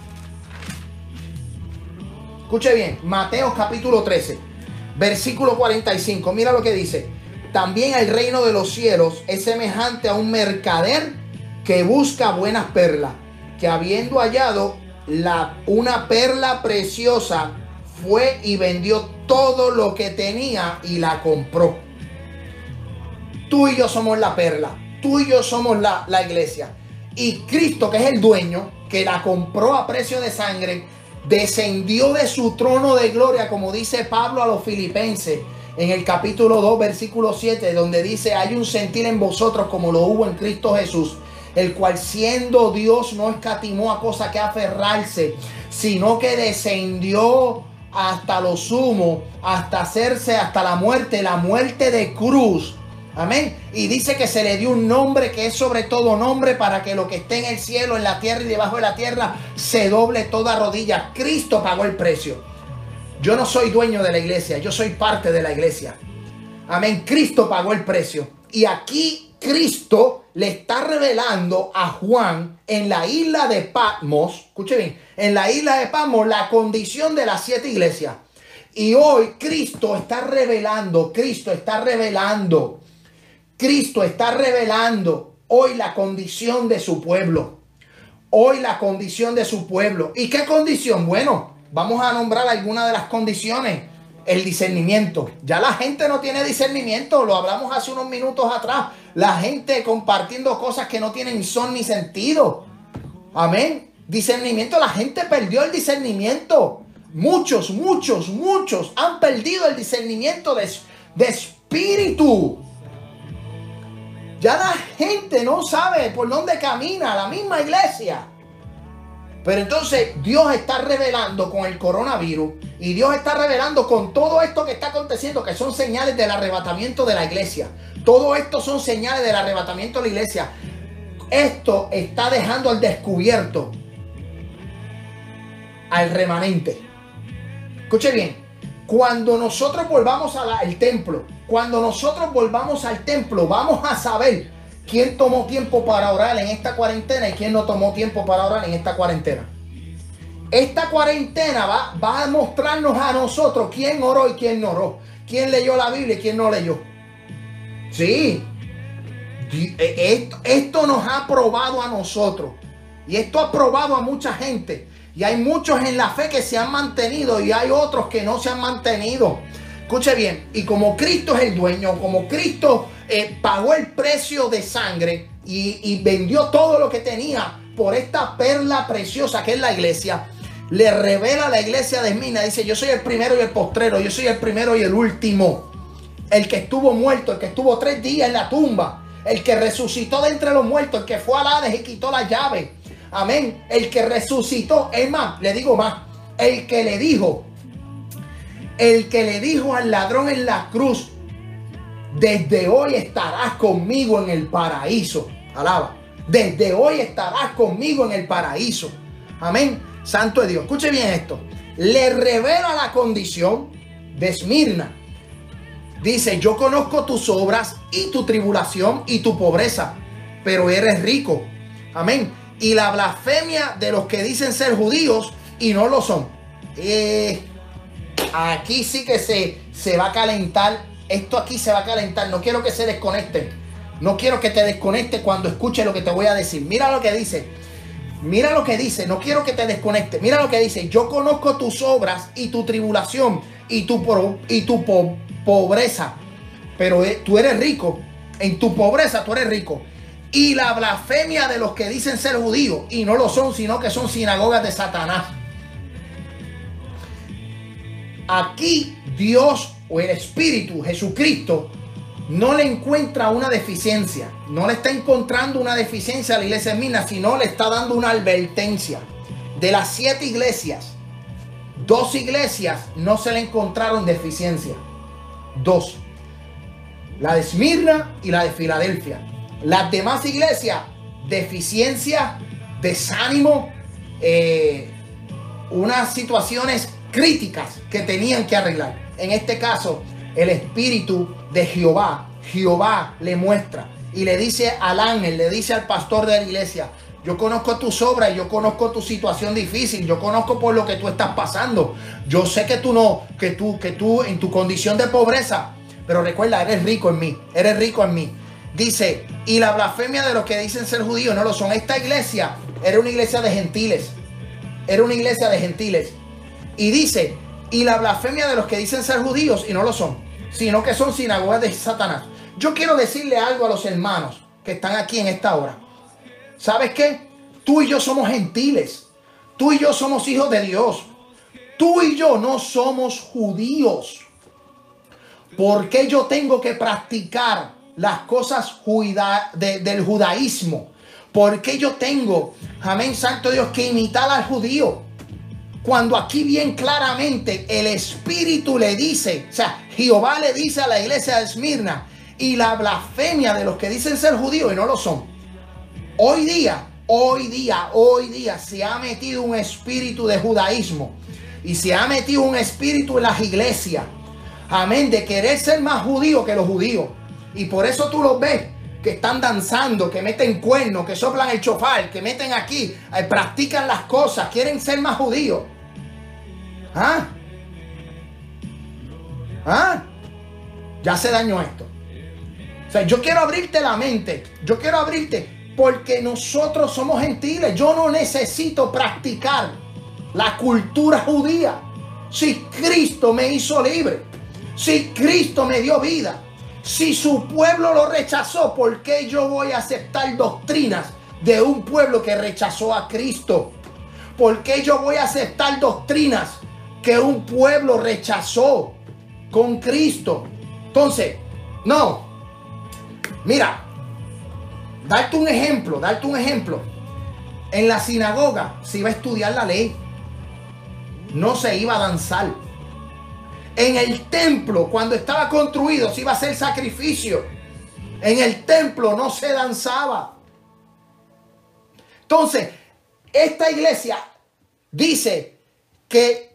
A: Escuche bien. Mateo capítulo 13. Versículo 45. Mira lo que dice. También el reino de los cielos es semejante a un mercader que busca buenas perlas. Que habiendo hallado una perla preciosa, fue y vendió todo lo que tenía y la compró. Tú y yo somos la perla. Tú y yo somos la iglesia. Y Cristo, que es el dueño, que la compró a precio de sangre, descendió de su trono de gloria, como dice Pablo a los filipenses, en el capítulo 2, versículo 7, donde dice, hay un sentir en vosotros como lo hubo en Cristo Jesús, el cual siendo Dios no escatimó a cosa que aferrarse, sino que descendió hasta lo sumo, hasta hacerse hasta la muerte de cruz. Amén. Y dice que se le dio un nombre que es sobre todo nombre, para que lo que esté en el cielo, en la tierra y debajo de la tierra se doble toda rodilla. Cristo pagó el precio. Yo no soy dueño de la iglesia, yo soy parte de la iglesia. Amén. Cristo pagó el precio. Y aquí Cristo le está revelando a Juan en la isla de Patmos, escuche bien, en la isla de Patmos, la condición de las 7 iglesias. Y hoy Cristo está revelando hoy la condición de su pueblo. Hoy la condición de su pueblo. ¿Y qué condición? Bueno, vamos a nombrar algunas de las condiciones. El discernimiento. Ya la gente no tiene discernimiento. Lo hablamos hace unos minutos atrás. La gente compartiendo cosas que no tienen son ni sentido. Amén. Discernimiento. La gente perdió el discernimiento. Muchos han perdido el discernimiento de espíritu. Ya la gente no sabe por dónde camina, la misma iglesia. Pero entonces Dios está revelando con el coronavirus y Dios está revelando con todo esto que está aconteciendo, que son señales del arrebatamiento de la iglesia. Todo esto son señales del arrebatamiento de la iglesia. Esto está dejando al descubierto al remanente. Escuche bien, cuando nosotros volvamos al templo, vamos a saber quién tomó tiempo para orar en esta cuarentena y quién no tomó tiempo para orar en esta cuarentena. Esta cuarentena va a mostrarnos a nosotros quién oró y quién no oró, quién leyó la Biblia y quién no leyó. Sí, esto nos ha probado a nosotros y esto ha probado a mucha gente. Y hay muchos en la fe que se han mantenido y hay otros que no se han mantenido. Escuche bien, y como Cristo es el dueño, como Cristo pagó el precio de sangre y vendió todo lo que tenía por esta perla preciosa que es la iglesia, le revela a la iglesia de Esmirna, dice, yo soy el primero y el postrero, yo soy el primero y el último. El que estuvo muerto, el que estuvo 3 días en la tumba, el que resucitó de entre los muertos, el que fue al Hades y quitó la llave. Amén. El que resucitó, es más, le digo más, el que le dijo al ladrón en la cruz, desde hoy estarás conmigo en el paraíso. Alaba. Desde hoy estarás conmigo en el paraíso. Amén. Santo es Dios. Escuche bien esto. Le revela la condición de Esmirna. Dice, yo conozco tus obras y tu tribulación y tu pobreza, pero eres rico. Amén. Y la blasfemia de los que dicen ser judíos y no lo son. Aquí sí que se va a calentar. Esto aquí se va a calentar. No quiero que se desconecten. No quiero que te desconectes cuando escuches lo que te voy a decir. Mira lo que dice. Mira lo que dice. No quiero que te desconectes. Mira lo que dice. Yo conozco tus obras y tu tribulación y tu pobreza. Pero tú eres rico. En tu pobreza tú eres rico. Y la blasfemia de los que dicen ser judíos y no lo son, sino que son sinagogas de Satanás. Aquí Dios o el Espíritu, Jesucristo, no le encuentra una deficiencia. No le está encontrando una deficiencia a la iglesia de Esmirna, sino le está dando una advertencia. De las 7 iglesias, 2 iglesias no se le encontraron deficiencia. 2. La de Esmirna y la de Filadelfia. Las demás iglesias, deficiencia, desánimo, unas situaciones críticas que tenían que arreglar. En este caso, el Espíritu de Jehová le muestra y le dice al ángel, le dice al pastor de la iglesia: yo conozco tus obras, yo conozco tu situación difícil, yo conozco por lo que tú estás pasando. Yo sé que tú en tu condición de pobreza, pero recuerda, eres rico en mí, eres rico en mí. Dice, y la blasfemia de los que dicen ser judíos no lo son. Esta iglesia era una iglesia de gentiles. Era una iglesia de gentiles. Y dice, y la blasfemia de los que dicen ser judíos y no lo son, sino que son sinagogas de Satanás. Yo quiero decirle algo a los hermanos que están aquí en esta hora. ¿Sabes qué? Tú y yo somos gentiles. Tú y yo somos hijos de Dios. Tú y yo no somos judíos. ¿Por qué yo tengo que practicar las cosas del judaísmo? ¿Por qué yo tengo, amén, santo Dios, que imitar al judío? Cuando aquí bien claramente el Espíritu le dice, o sea, Jehová le dice a la iglesia de Esmirna, y la blasfemia de los que dicen ser judíos y no lo son. Hoy día se ha metido un espíritu de judaísmo y se ha metido un espíritu en las iglesias, amén, de querer ser más judío que los judíos. Y por eso tú los ves que están danzando, que meten cuernos, que soplan el chofar, que meten aquí, practican las cosas, quieren ser más judíos. Ya se dañó esto. O sea, yo quiero abrirte la mente. Yo quiero abrirte porque nosotros somos gentiles. Yo no necesito practicar la cultura judía. Si Cristo me hizo libre, si Cristo me dio vida, si su pueblo lo rechazó, ¿por qué yo voy a aceptar doctrinas de un pueblo que rechazó a Cristo? ¿Por qué yo voy a aceptar doctrinas que un pueblo rechazó con Cristo? Entonces, no. Mira, darte un ejemplo. En la sinagoga se iba a estudiar la ley. No se iba a danzar. En el templo, cuando estaba construido, se iba a hacer sacrificio. En el templo no se danzaba. Entonces, esta iglesia dice que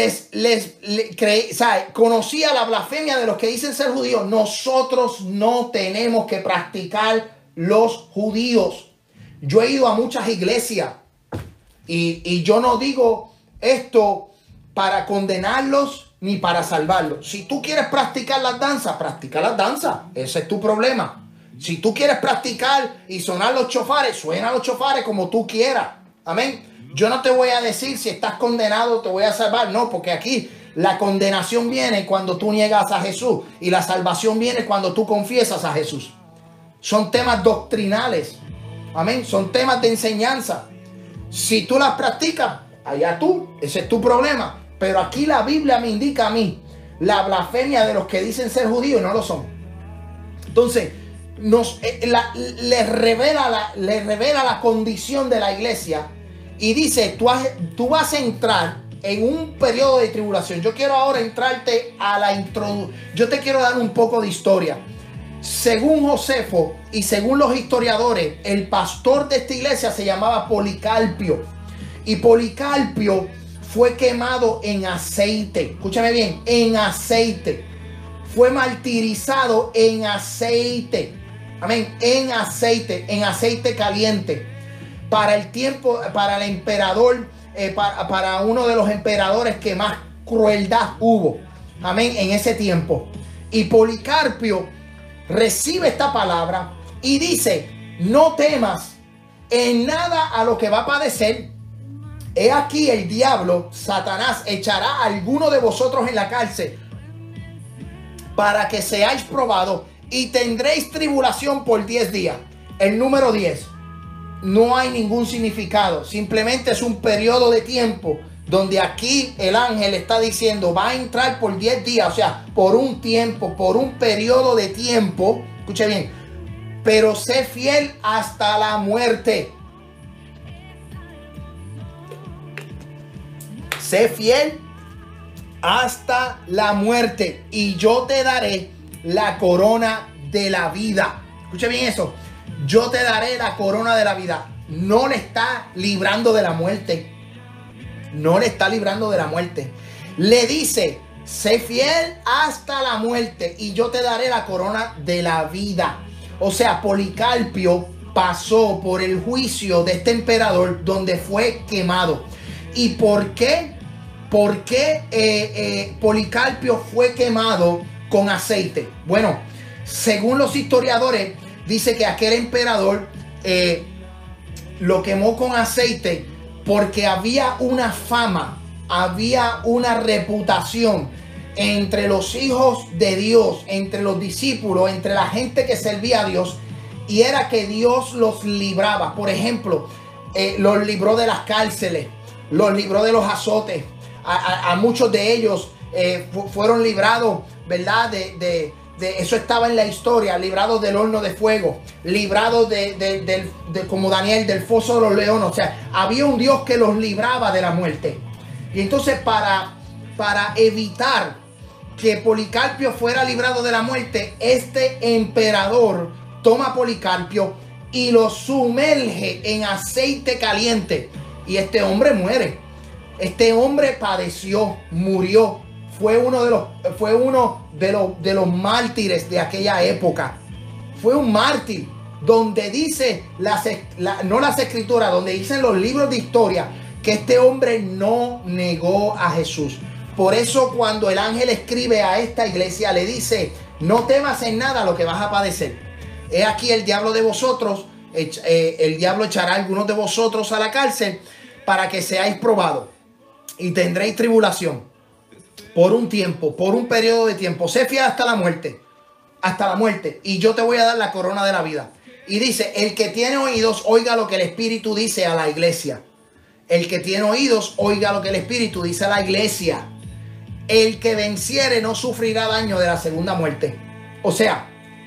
A: conocía la blasfemia de los que dicen ser judíos. Nosotros no tenemos que practicar los judíos. Yo he ido a muchas iglesias y yo no digo esto para condenarlos ni para salvarlos. Si tú quieres practicar las danzas, practica las danzas. Ese es tu problema. Si tú quieres practicar y sonar los chofares, suena los chofares como tú quieras. Amén. Yo no te voy a decir si estás condenado, te voy a salvar. No, porque aquí la condenación viene cuando tú niegas a Jesús y la salvación viene cuando tú confiesas a Jesús. Son temas doctrinales. Amén. Son temas de enseñanza. Si tú las practicas, allá tú. Ese es tu problema. Pero aquí la Biblia me indica a mí la blasfemia de los que dicen ser judíos y no lo son. Entonces, le revela la condición de la iglesia y dice, tú vas a entrar en un periodo de tribulación. Yo quiero ahora entrarte a la introducción. Yo te quiero dar un poco de historia. Según Josefo y según los historiadores, el pastor de esta iglesia se llamaba Policarpio. Y Policarpio fue quemado en aceite. Escúchame bien, en aceite. Fue martirizado en aceite. Amén, en aceite caliente. Para el tiempo, para el emperador, para uno de los emperadores que más crueldad hubo. Amén, en ese tiempo. Y Policarpio recibe esta palabra Y dice, no temas en nada a lo que va a padecer. He aquí el diablo, Satanás, echará a alguno de vosotros en la cárcel para que seáis probados y tendréis tribulación por 10 días. El número 10 no hay ningún significado, simplemente es un periodo de tiempo donde aquí el ángel está diciendo va a entrar por 10 días, o sea, por un tiempo, por un periodo de tiempo. Escuche bien, pero sé fiel hasta la muerte. Sé fiel hasta la muerte y yo te daré la corona de la vida. Escuche bien eso. Yo te daré la corona de la vida. No le está librando de la muerte. No le está librando de la muerte. Le dice, sé fiel hasta la muerte y yo te daré la corona de la vida. O sea, Policarpio pasó por el juicio de este emperador donde fue quemado. ¿Y por qué? ¿Por qué Policarpio fue quemado con aceite? Bueno, según los historiadores, dice que aquel emperador lo quemó con aceite porque había una fama, había una reputación entre los hijos de Dios, entre los discípulos, entre la gente que servía a Dios, y era que Dios los libraba. Por ejemplo, los libró de las cárceles, los libró de los azotes. A muchos de ellos fueron librados, ¿verdad? De eso estaba en la historia, librados del horno de fuego, librados de como Daniel, del foso de los leones. O sea, había un Dios que los libraba de la muerte. Y entonces para evitar que Policarpio fuera librado de la muerte, este emperador toma a Policarpio y lo sumerge en aceite caliente. Y este hombre muere. Este hombre padeció, murió. Fue uno de los mártires de aquella época. Fue un mártir donde dice, no las escrituras, donde dicen los libros de historia que este hombre no negó a Jesús. Por eso cuando el ángel escribe a esta iglesia le dice, no temas en nada lo que vas a padecer. He aquí el diablo de vosotros, el diablo echará a algunos de vosotros a la cárcel para que seáis probados y tendréis tribulación por un tiempo, por un periodo de tiempo. Sé fiel hasta la muerte, y yo te voy a dar la corona de la vida. Y dice, el que tiene oídos, oiga lo que el Espíritu dice a la iglesia. El que tiene oídos, oiga lo que el Espíritu dice a la iglesia. El que venciere no sufrirá daño de la segunda muerte. O sea,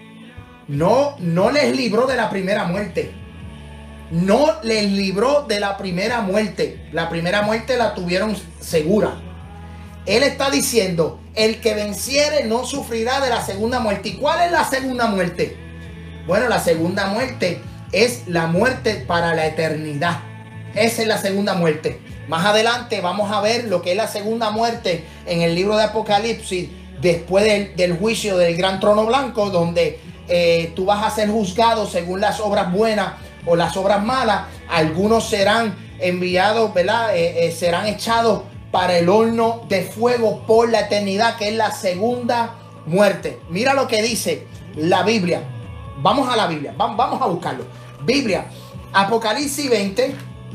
A: no les libró de la primera muerte. No les libró de la primera muerte. La primera muerte la tuvieron segura. Él está diciendo, el que venciere no sufrirá de la segunda muerte. ¿Y cuál es la segunda muerte? Bueno, la segunda muerte es la muerte para la eternidad. Esa es la segunda muerte. Más adelante vamos a ver lo que es la segunda muerte en el libro de Apocalipsis, después del juicio del gran trono blanco, donde tú vas a ser juzgado según las obras buenas o las obras malas. Algunos serán enviados, ¿verdad? Serán echados para el horno de fuego por la eternidad, que es la segunda muerte. Mira lo que dice la Biblia. Vamos a la Biblia, vamos a buscarlo. Biblia, Apocalipsis 20.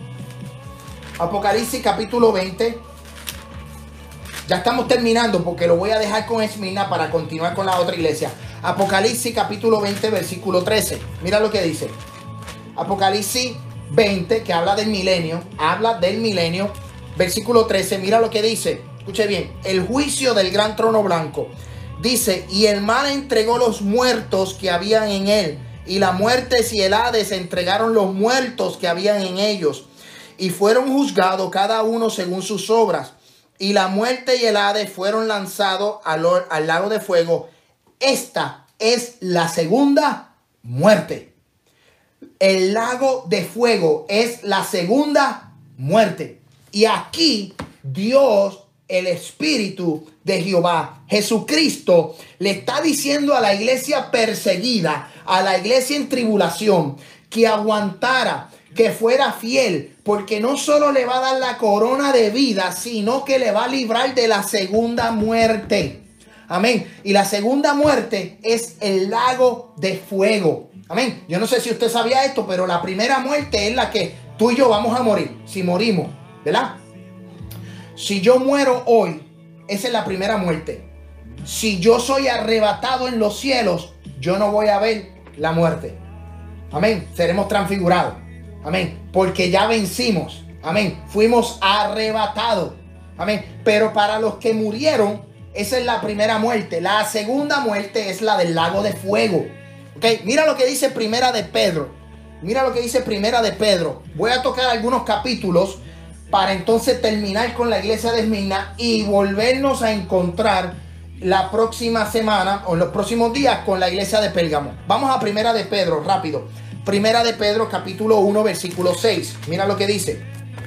A: Apocalipsis capítulo 20. Ya estamos terminando porque lo voy a dejar con Esmirna para continuar con la otra iglesia. Apocalipsis capítulo 20, versículo 13. Mira lo que dice. Apocalipsis 20, que habla del milenio. Versículo 13, mira lo que dice. Escuche bien. El juicio del gran trono blanco. Dice, y el mar entregó los muertos que habían en él. Y la muerte y el Hades entregaron los muertos que habían en ellos. Y fueron juzgados cada uno según sus obras. Y la muerte y el Hades fueron lanzados al lago de fuego. Esta es la segunda muerte. El lago de fuego es la segunda muerte. Y aquí Dios, el Espíritu de Jehová, Jesucristo, le está diciendo a la iglesia perseguida, a la iglesia en tribulación, que aguantara, que fuera fiel, porque no solo le va a dar la corona de vida, sino que le va a librar de la segunda muerte. Amén. Y la segunda muerte es el lago de fuego. Amén. Yo no sé si usted sabía esto, pero la primera muerte es la que tú y yo vamos a morir. Si morimos, ¿verdad? Si yo muero hoy, esa es la primera muerte. Si yo soy arrebatado en los cielos, yo no voy a ver la muerte. Amén. Seremos transfigurados. Amén. Porque ya vencimos. Amén. Fuimos arrebatados. Amén. Pero para los que murieron, esa es la primera muerte. La segunda muerte es la del lago de fuego. Okay. Mira lo que dice Primera de Pedro. Mira lo que dice Primera de Pedro. Voy a tocar algunos capítulos para entonces terminar con la iglesia de Esmirna y volvernos a encontrar la próxima semana o en los próximos días con la iglesia de Pérgamo. Vamos a Primera de Pedro, rápido. Primera de Pedro, capítulo 1, versículo 6. Mira lo que dice.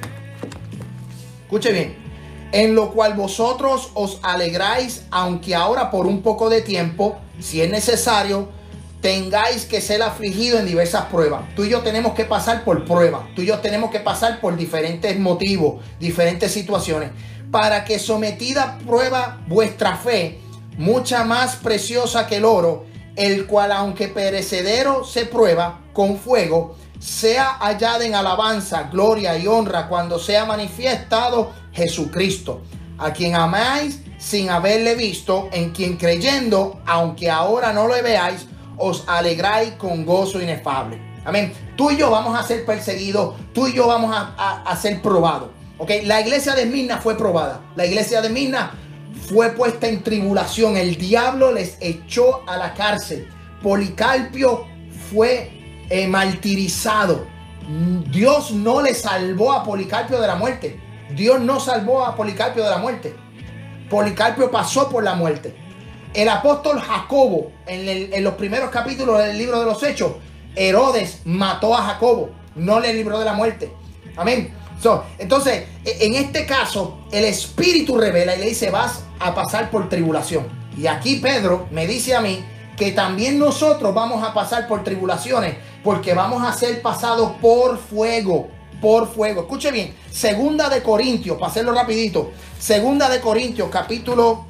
A: Escuche bien. En lo cual vosotros os alegráis, aunque ahora por un poco de tiempo, si es necesario, tengáis que ser afligidos en diversas pruebas. Tú y yo tenemos que pasar por pruebas. Tú y yo tenemos que pasar por diferentes motivos, diferentes situaciones, para que sometida a prueba vuestra fe, mucha más preciosa que el oro, el cual aunque perecedero se prueba con fuego, sea hallada en alabanza, gloria y honra cuando sea manifestado Jesucristo, a quien amáis sin haberle visto, en quien creyendo, aunque ahora no lo veáis, os alegráis con gozo inefable. Amén. Tú y yo vamos a ser perseguidos, tú y yo vamos a ser probados. Okay. La iglesia de Esmirna fue probada. La iglesia de Esmirna fue puesta en tribulación. El diablo les echó a la cárcel. Policarpio fue martirizado. Dios no le salvó a Policarpio de la muerte. Dios no salvó a Policarpio de la muerte. Policarpio pasó por la muerte. El apóstol Jacobo, en los primeros capítulos del libro de los Hechos, Herodes mató a Jacobo, no le libró de la muerte. Amén. Entonces, en este caso, el Espíritu revela y le dice, vas a pasar por tribulación. Y aquí Pedro me dice a mí que también nosotros vamos a pasar por tribulaciones, porque vamos a ser pasados por fuego. Por fuego. Escuche bien. Segunda de Corintios, para hacerlo rapidito. Segunda de Corintios, capítulo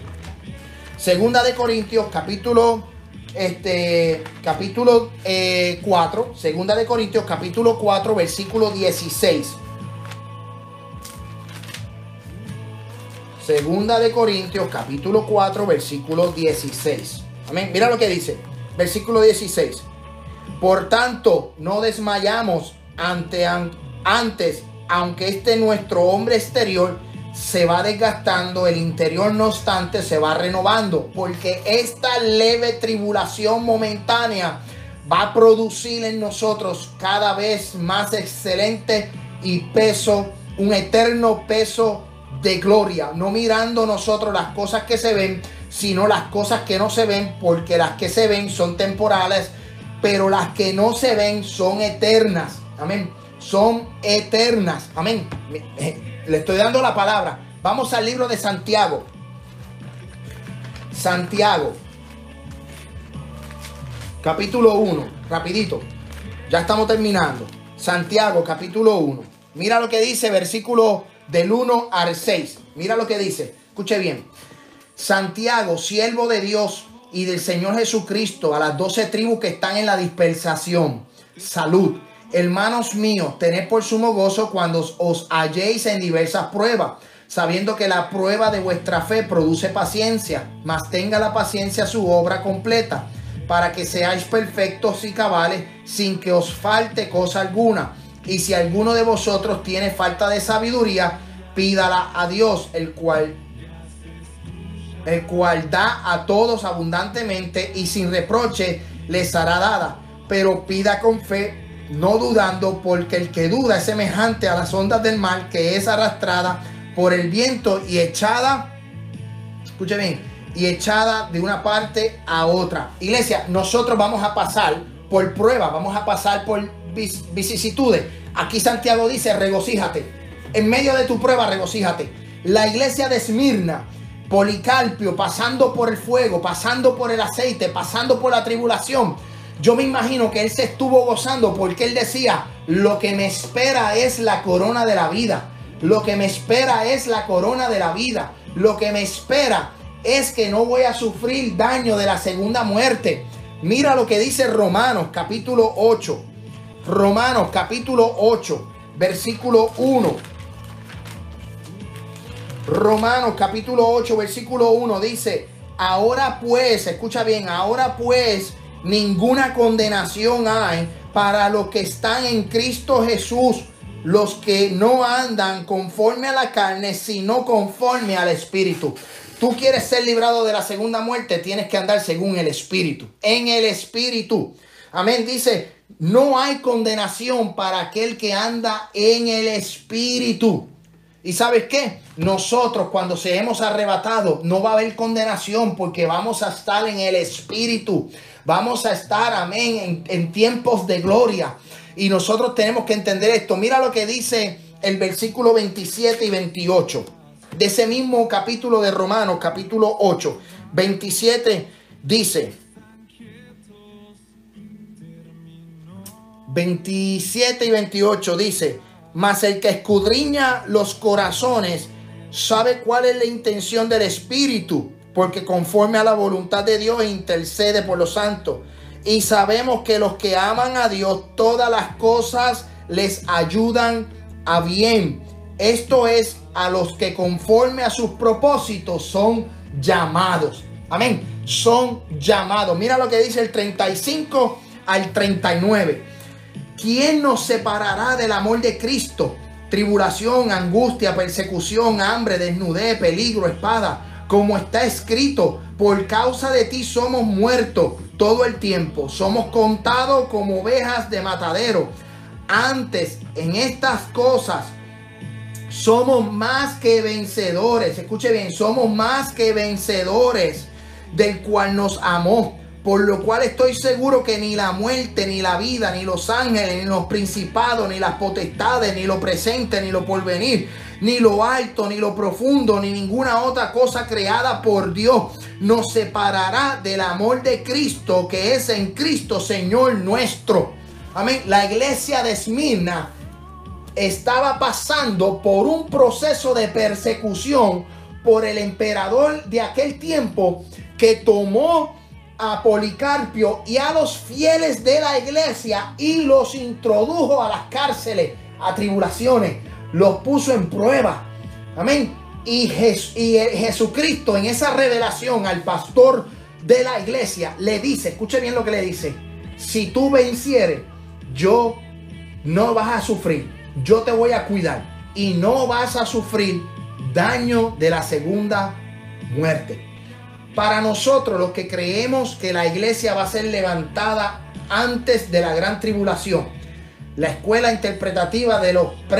A: 4. Segunda de Corintios, capítulo 4, versículo 16. Segunda de Corintios, capítulo 4, versículo 16. Amén. Mira lo que dice. Versículo 16. Por tanto, no desmayamos antes, aunque nuestro hombre exterior se va desgastando, el interior no obstante se va renovando, porque esta leve tribulación momentánea va a producir en nosotros cada vez más excelente y peso, un eterno peso de gloria, no mirando nosotros las cosas que se ven, sino las cosas que no se ven, porque las que se ven son temporales, pero las que no se ven son eternas. Amén. Son eternas. Amén. Le estoy dando la palabra. Vamos al libro de Santiago. Santiago. Capítulo 1. Rapidito. Ya estamos terminando. Santiago, capítulo 1. Mira lo que dice, versículo del 1 al 6. Mira lo que dice. Escuche bien. Santiago, siervo de Dios y del Señor Jesucristo, a las 12 tribus que están en la dispersación. Salud. Hermanos míos, tened por sumo gozo cuando os halléis en diversas pruebas, sabiendo que la prueba de vuestra fe produce paciencia, mas tenga la paciencia su obra completa, para que seáis perfectos y cabales, sin que os falte cosa alguna. Y si alguno de vosotros tiene falta de sabiduría, pídala a Dios, el cual da a todos abundantemente y sin reproche les será dada. Pero pida con fe, no dudando, porque el que duda es semejante a las ondas del mar, que es arrastrada por el viento y echada, escuche bien, y echada de una parte a otra. Iglesia, nosotros vamos a pasar por pruebas, vamos a pasar por vicisitudes. Aquí Santiago dice, regocíjate. En medio de tu prueba, regocíjate. La iglesia de Esmirna, Policarpio, pasando por el fuego, pasando por el aceite, pasando por la tribulación. Yo me imagino que él se estuvo gozando porque él decía, lo que me espera es la corona de la vida. Lo que me espera es la corona de la vida. Lo que me espera es que no voy a sufrir daño de la segunda muerte. Mira lo que dice Romanos capítulo 8. Romanos capítulo 8, versículo 1. Romanos capítulo 8, versículo 1 dice: ahora pues, escucha bien, ahora pues ninguna condenación hay para los que están en Cristo Jesús, los que no andan conforme a la carne, sino conforme al Espíritu. Tú quieres ser librado de la segunda muerte, tienes que andar según el Espíritu, en el Espíritu. Amén. Dice, no hay condenación para aquel que anda en el Espíritu. ¿Y sabes qué? Nosotros cuando seamos arrebatados no va a haber condenación, porque vamos a estar en el Espíritu. Vamos a estar, amén, en tiempos de gloria. Y nosotros tenemos que entender esto. Mira lo que dice el versículo 27 y 28 de ese mismo capítulo de Romanos, capítulo 8. 27 dice: 27 y 28 dice: mas el que escudriña los corazones sabe cuál es la intención del Espíritu, porque conforme a la voluntad de Dios intercede por los santos. Y sabemos que los que aman a Dios, todas las cosas les ayudan a bien. Esto es, a los que conforme a sus propósitos son llamados. Amén. Son llamados. Mira lo que dice el 35 al 39. ¿Quién nos separará del amor de Cristo? Tribulación, angustia, persecución, hambre, desnudez, peligro, espada. Como está escrito, por causa de ti somos muertos todo el tiempo. Somos contados como ovejas de matadero. Antes, en estas cosas, somos más que vencedores. Escuche bien, somos más que vencedores del cual nos amó. Por lo cual estoy seguro que ni la muerte, ni la vida, ni los ángeles, ni los principados, ni las potestades, ni lo presente, ni lo porvenir, ni lo alto, ni lo profundo, ni ninguna otra cosa creada por Dios nos separará del amor de Cristo, que es en Cristo Señor nuestro. Amén. La iglesia de Esmirna estaba pasando por un proceso de persecución por el emperador de aquel tiempo, que tomó a Policarpio y a los fieles de la iglesia y los introdujo a las cárceles, a tribulaciones, los puso en prueba. Amén. Y Jesucristo, en esa revelación al pastor de la iglesia, le dice, escuche bien lo que le dice: si tú vencieres, yo no vas a sufrir, yo te voy a cuidar y no vas a sufrir daño de la segunda muerte. Para nosotros, los que creemos que la iglesia va a ser levantada antes de la gran tribulación, la escuela interpretativa de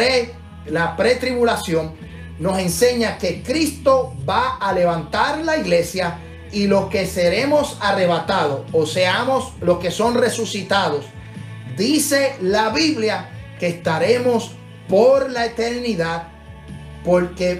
A: la pretribulación nos enseña que Cristo va a levantar la iglesia, y los que seremos arrebatados, o seamos los que son resucitados, dice la Biblia que estaremos por la eternidad, porque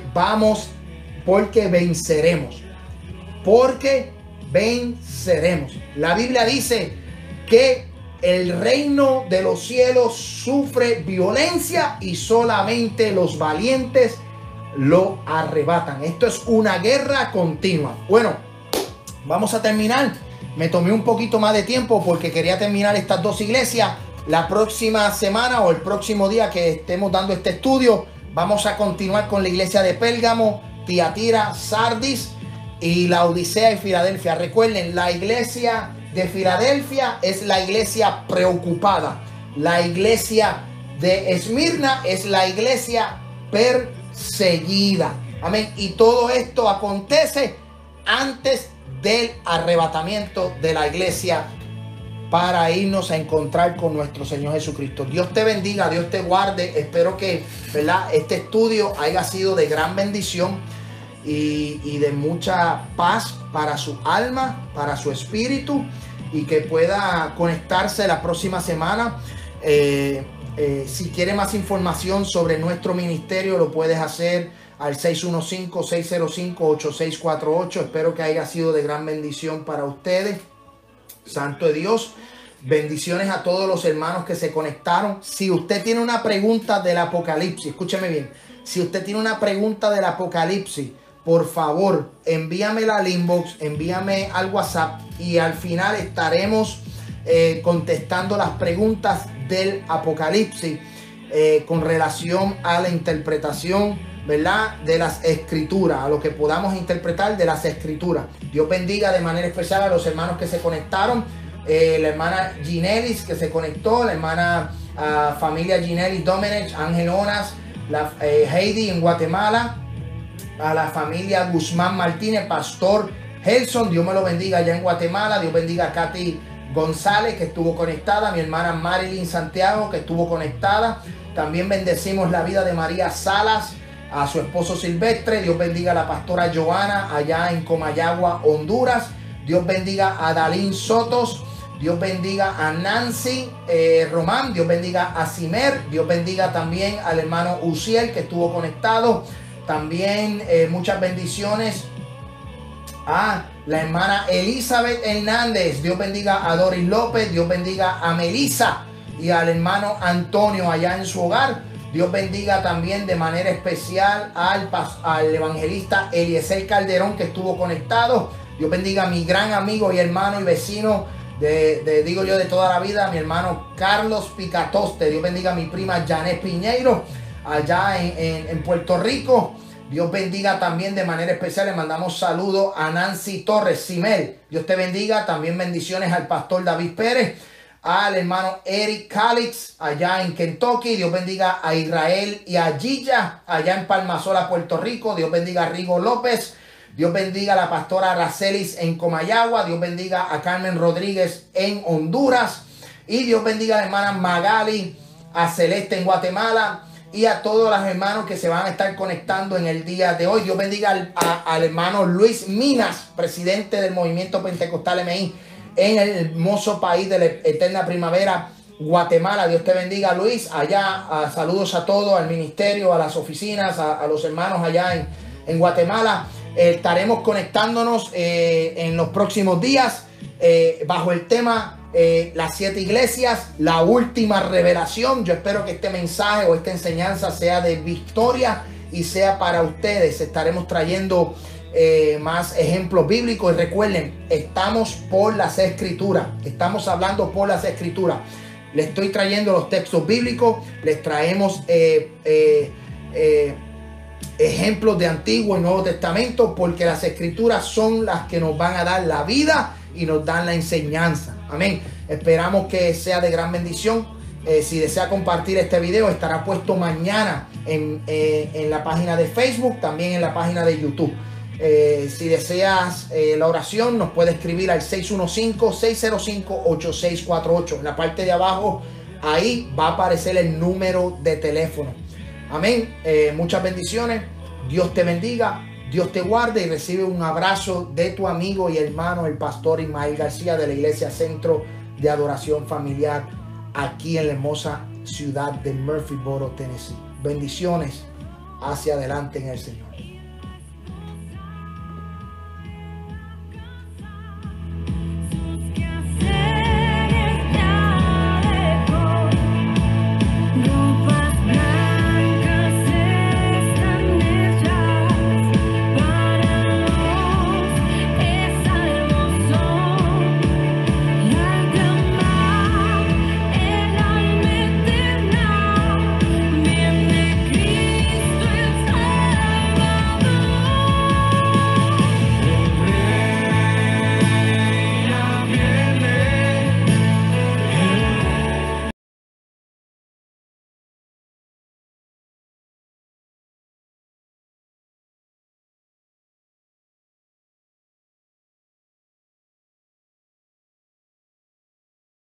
A: venceremos. Porque venceremos. La Biblia dice que el reino de los cielos sufre violencia y solamente los valientes lo arrebatan. Esto es una guerra continua. Bueno, vamos a terminar. Me tomé un poquito más de tiempo porque quería terminar estas dos iglesias. La próxima semana o el próximo día que estemos dando este estudio, vamos a continuar con la iglesia de Pérgamo, Tiatira, Sardis y la Odisea y Filadelfia. Recuerden, la iglesia de Filadelfia es la iglesia preocupada. La iglesia de Esmirna es la iglesia perseguida. Amén. Y todo esto acontece antes del arrebatamiento de la iglesia para irnos a encontrar con nuestro Señor Jesucristo. Dios te bendiga, Dios te guarde. Espero que, ¿verdad?, este estudio haya sido de gran bendición y de mucha paz para su alma, para su espíritu, y que pueda conectarse la próxima semana. Si quiere más información sobre nuestro ministerio, lo puedes hacer al 615-605-8648. Espero que haya sido de gran bendición para ustedes. Santo de Dios, bendiciones a todos los hermanos que se conectaron. Si usted tiene una pregunta del Apocalipsis, escúcheme bien, si usted tiene una pregunta del Apocalipsis, por favor, envíamela al inbox, envíame al WhatsApp y al final estaremos contestando las preguntas del Apocalipsis con relación a la interpretación, ¿verdad?, de las escrituras, a lo que podamos interpretar de las escrituras. Dios bendiga de manera especial a los hermanos que se conectaron, la hermana Ginelis que se conectó, la hermana familia Ginelis Domenech, Ángel Onas, Heidi en Guatemala, a la familia Guzmán Martínez, Pastor Gelson, Dios me lo bendiga allá en Guatemala. Dios bendiga a Katy González que estuvo conectada, mi hermana Marilyn Santiago que estuvo conectada. También bendecimos la vida de María Salas, a su esposo Silvestre. Dios bendiga a la pastora Joana allá en Comayagua, Honduras. Dios bendiga a Dalín Sotos. Dios bendiga a Nancy Román. Dios bendiga a Cimer. Dios bendiga también al hermano Uciel que estuvo conectado. También muchas bendiciones a la hermana Elizabeth Hernández. Dios bendiga a Doris López. Dios bendiga a Melissa y al hermano Antonio allá en su hogar. Dios bendiga también de manera especial al evangelista Eliezer Calderón que estuvo conectado. Dios bendiga a mi gran amigo y hermano y vecino digo yo de toda la vida, mi hermano Carlos Picatoste. Dios bendiga a mi prima Janet Piñeiro allá en Puerto Rico. Dios bendiga también de manera especial. Le mandamos saludos a Nancy Torres, Simel. Dios te bendiga. También bendiciones al pastor David Pérez, al hermano Eric Calix allá en Kentucky. Dios bendiga a Israel y a Gilla allá en Palmasola, Puerto Rico. Dios bendiga a Rigo López. Dios bendiga a la pastora Aracelis en Comayagua. Dios bendiga a Carmen Rodríguez en Honduras. Y Dios bendiga a la hermana Magali, a Celeste en Guatemala y a todos los hermanos que se van a estar conectando en el día de hoy. Dios bendiga al hermano Luis Minas, presidente del Movimiento Pentecostal MI en el hermoso país de la eterna primavera, Guatemala. Dios te bendiga, Luis. Allá, saludos a todos, al ministerio, a las oficinas, a los hermanos allá en Guatemala. Estaremos conectándonos en los próximos días bajo el tema las 7 iglesias, la última revelación. Yo espero que este mensaje o esta enseñanza sea de victoria y sea para ustedes. Estaremos trayendo más ejemplos bíblicos y recuerden, estamos por las escrituras, estamos hablando por las escrituras. Les estoy trayendo los textos bíblicos, les traemos ejemplos de Antiguo y Nuevo Testamento, porque las escrituras son las que nos van a dar la vida y nos dan la enseñanza. Amén. Esperamos que sea de gran bendición. Si desea compartir este video, estará puesto mañana en la página de Facebook, también en la página de YouTube. Si deseas la oración, nos puede escribir al 615-605-8648. En la parte de abajo, ahí va a aparecer el número de teléfono. Amén. Muchas bendiciones. Dios te bendiga. Dios te guarde y recibe un abrazo de tu amigo y hermano, el pastor Ismael García de la Iglesia Centro de Adoración Familiar aquí en la hermosa ciudad de Murphyboro, Tennessee. Bendiciones hacia adelante en el Señor.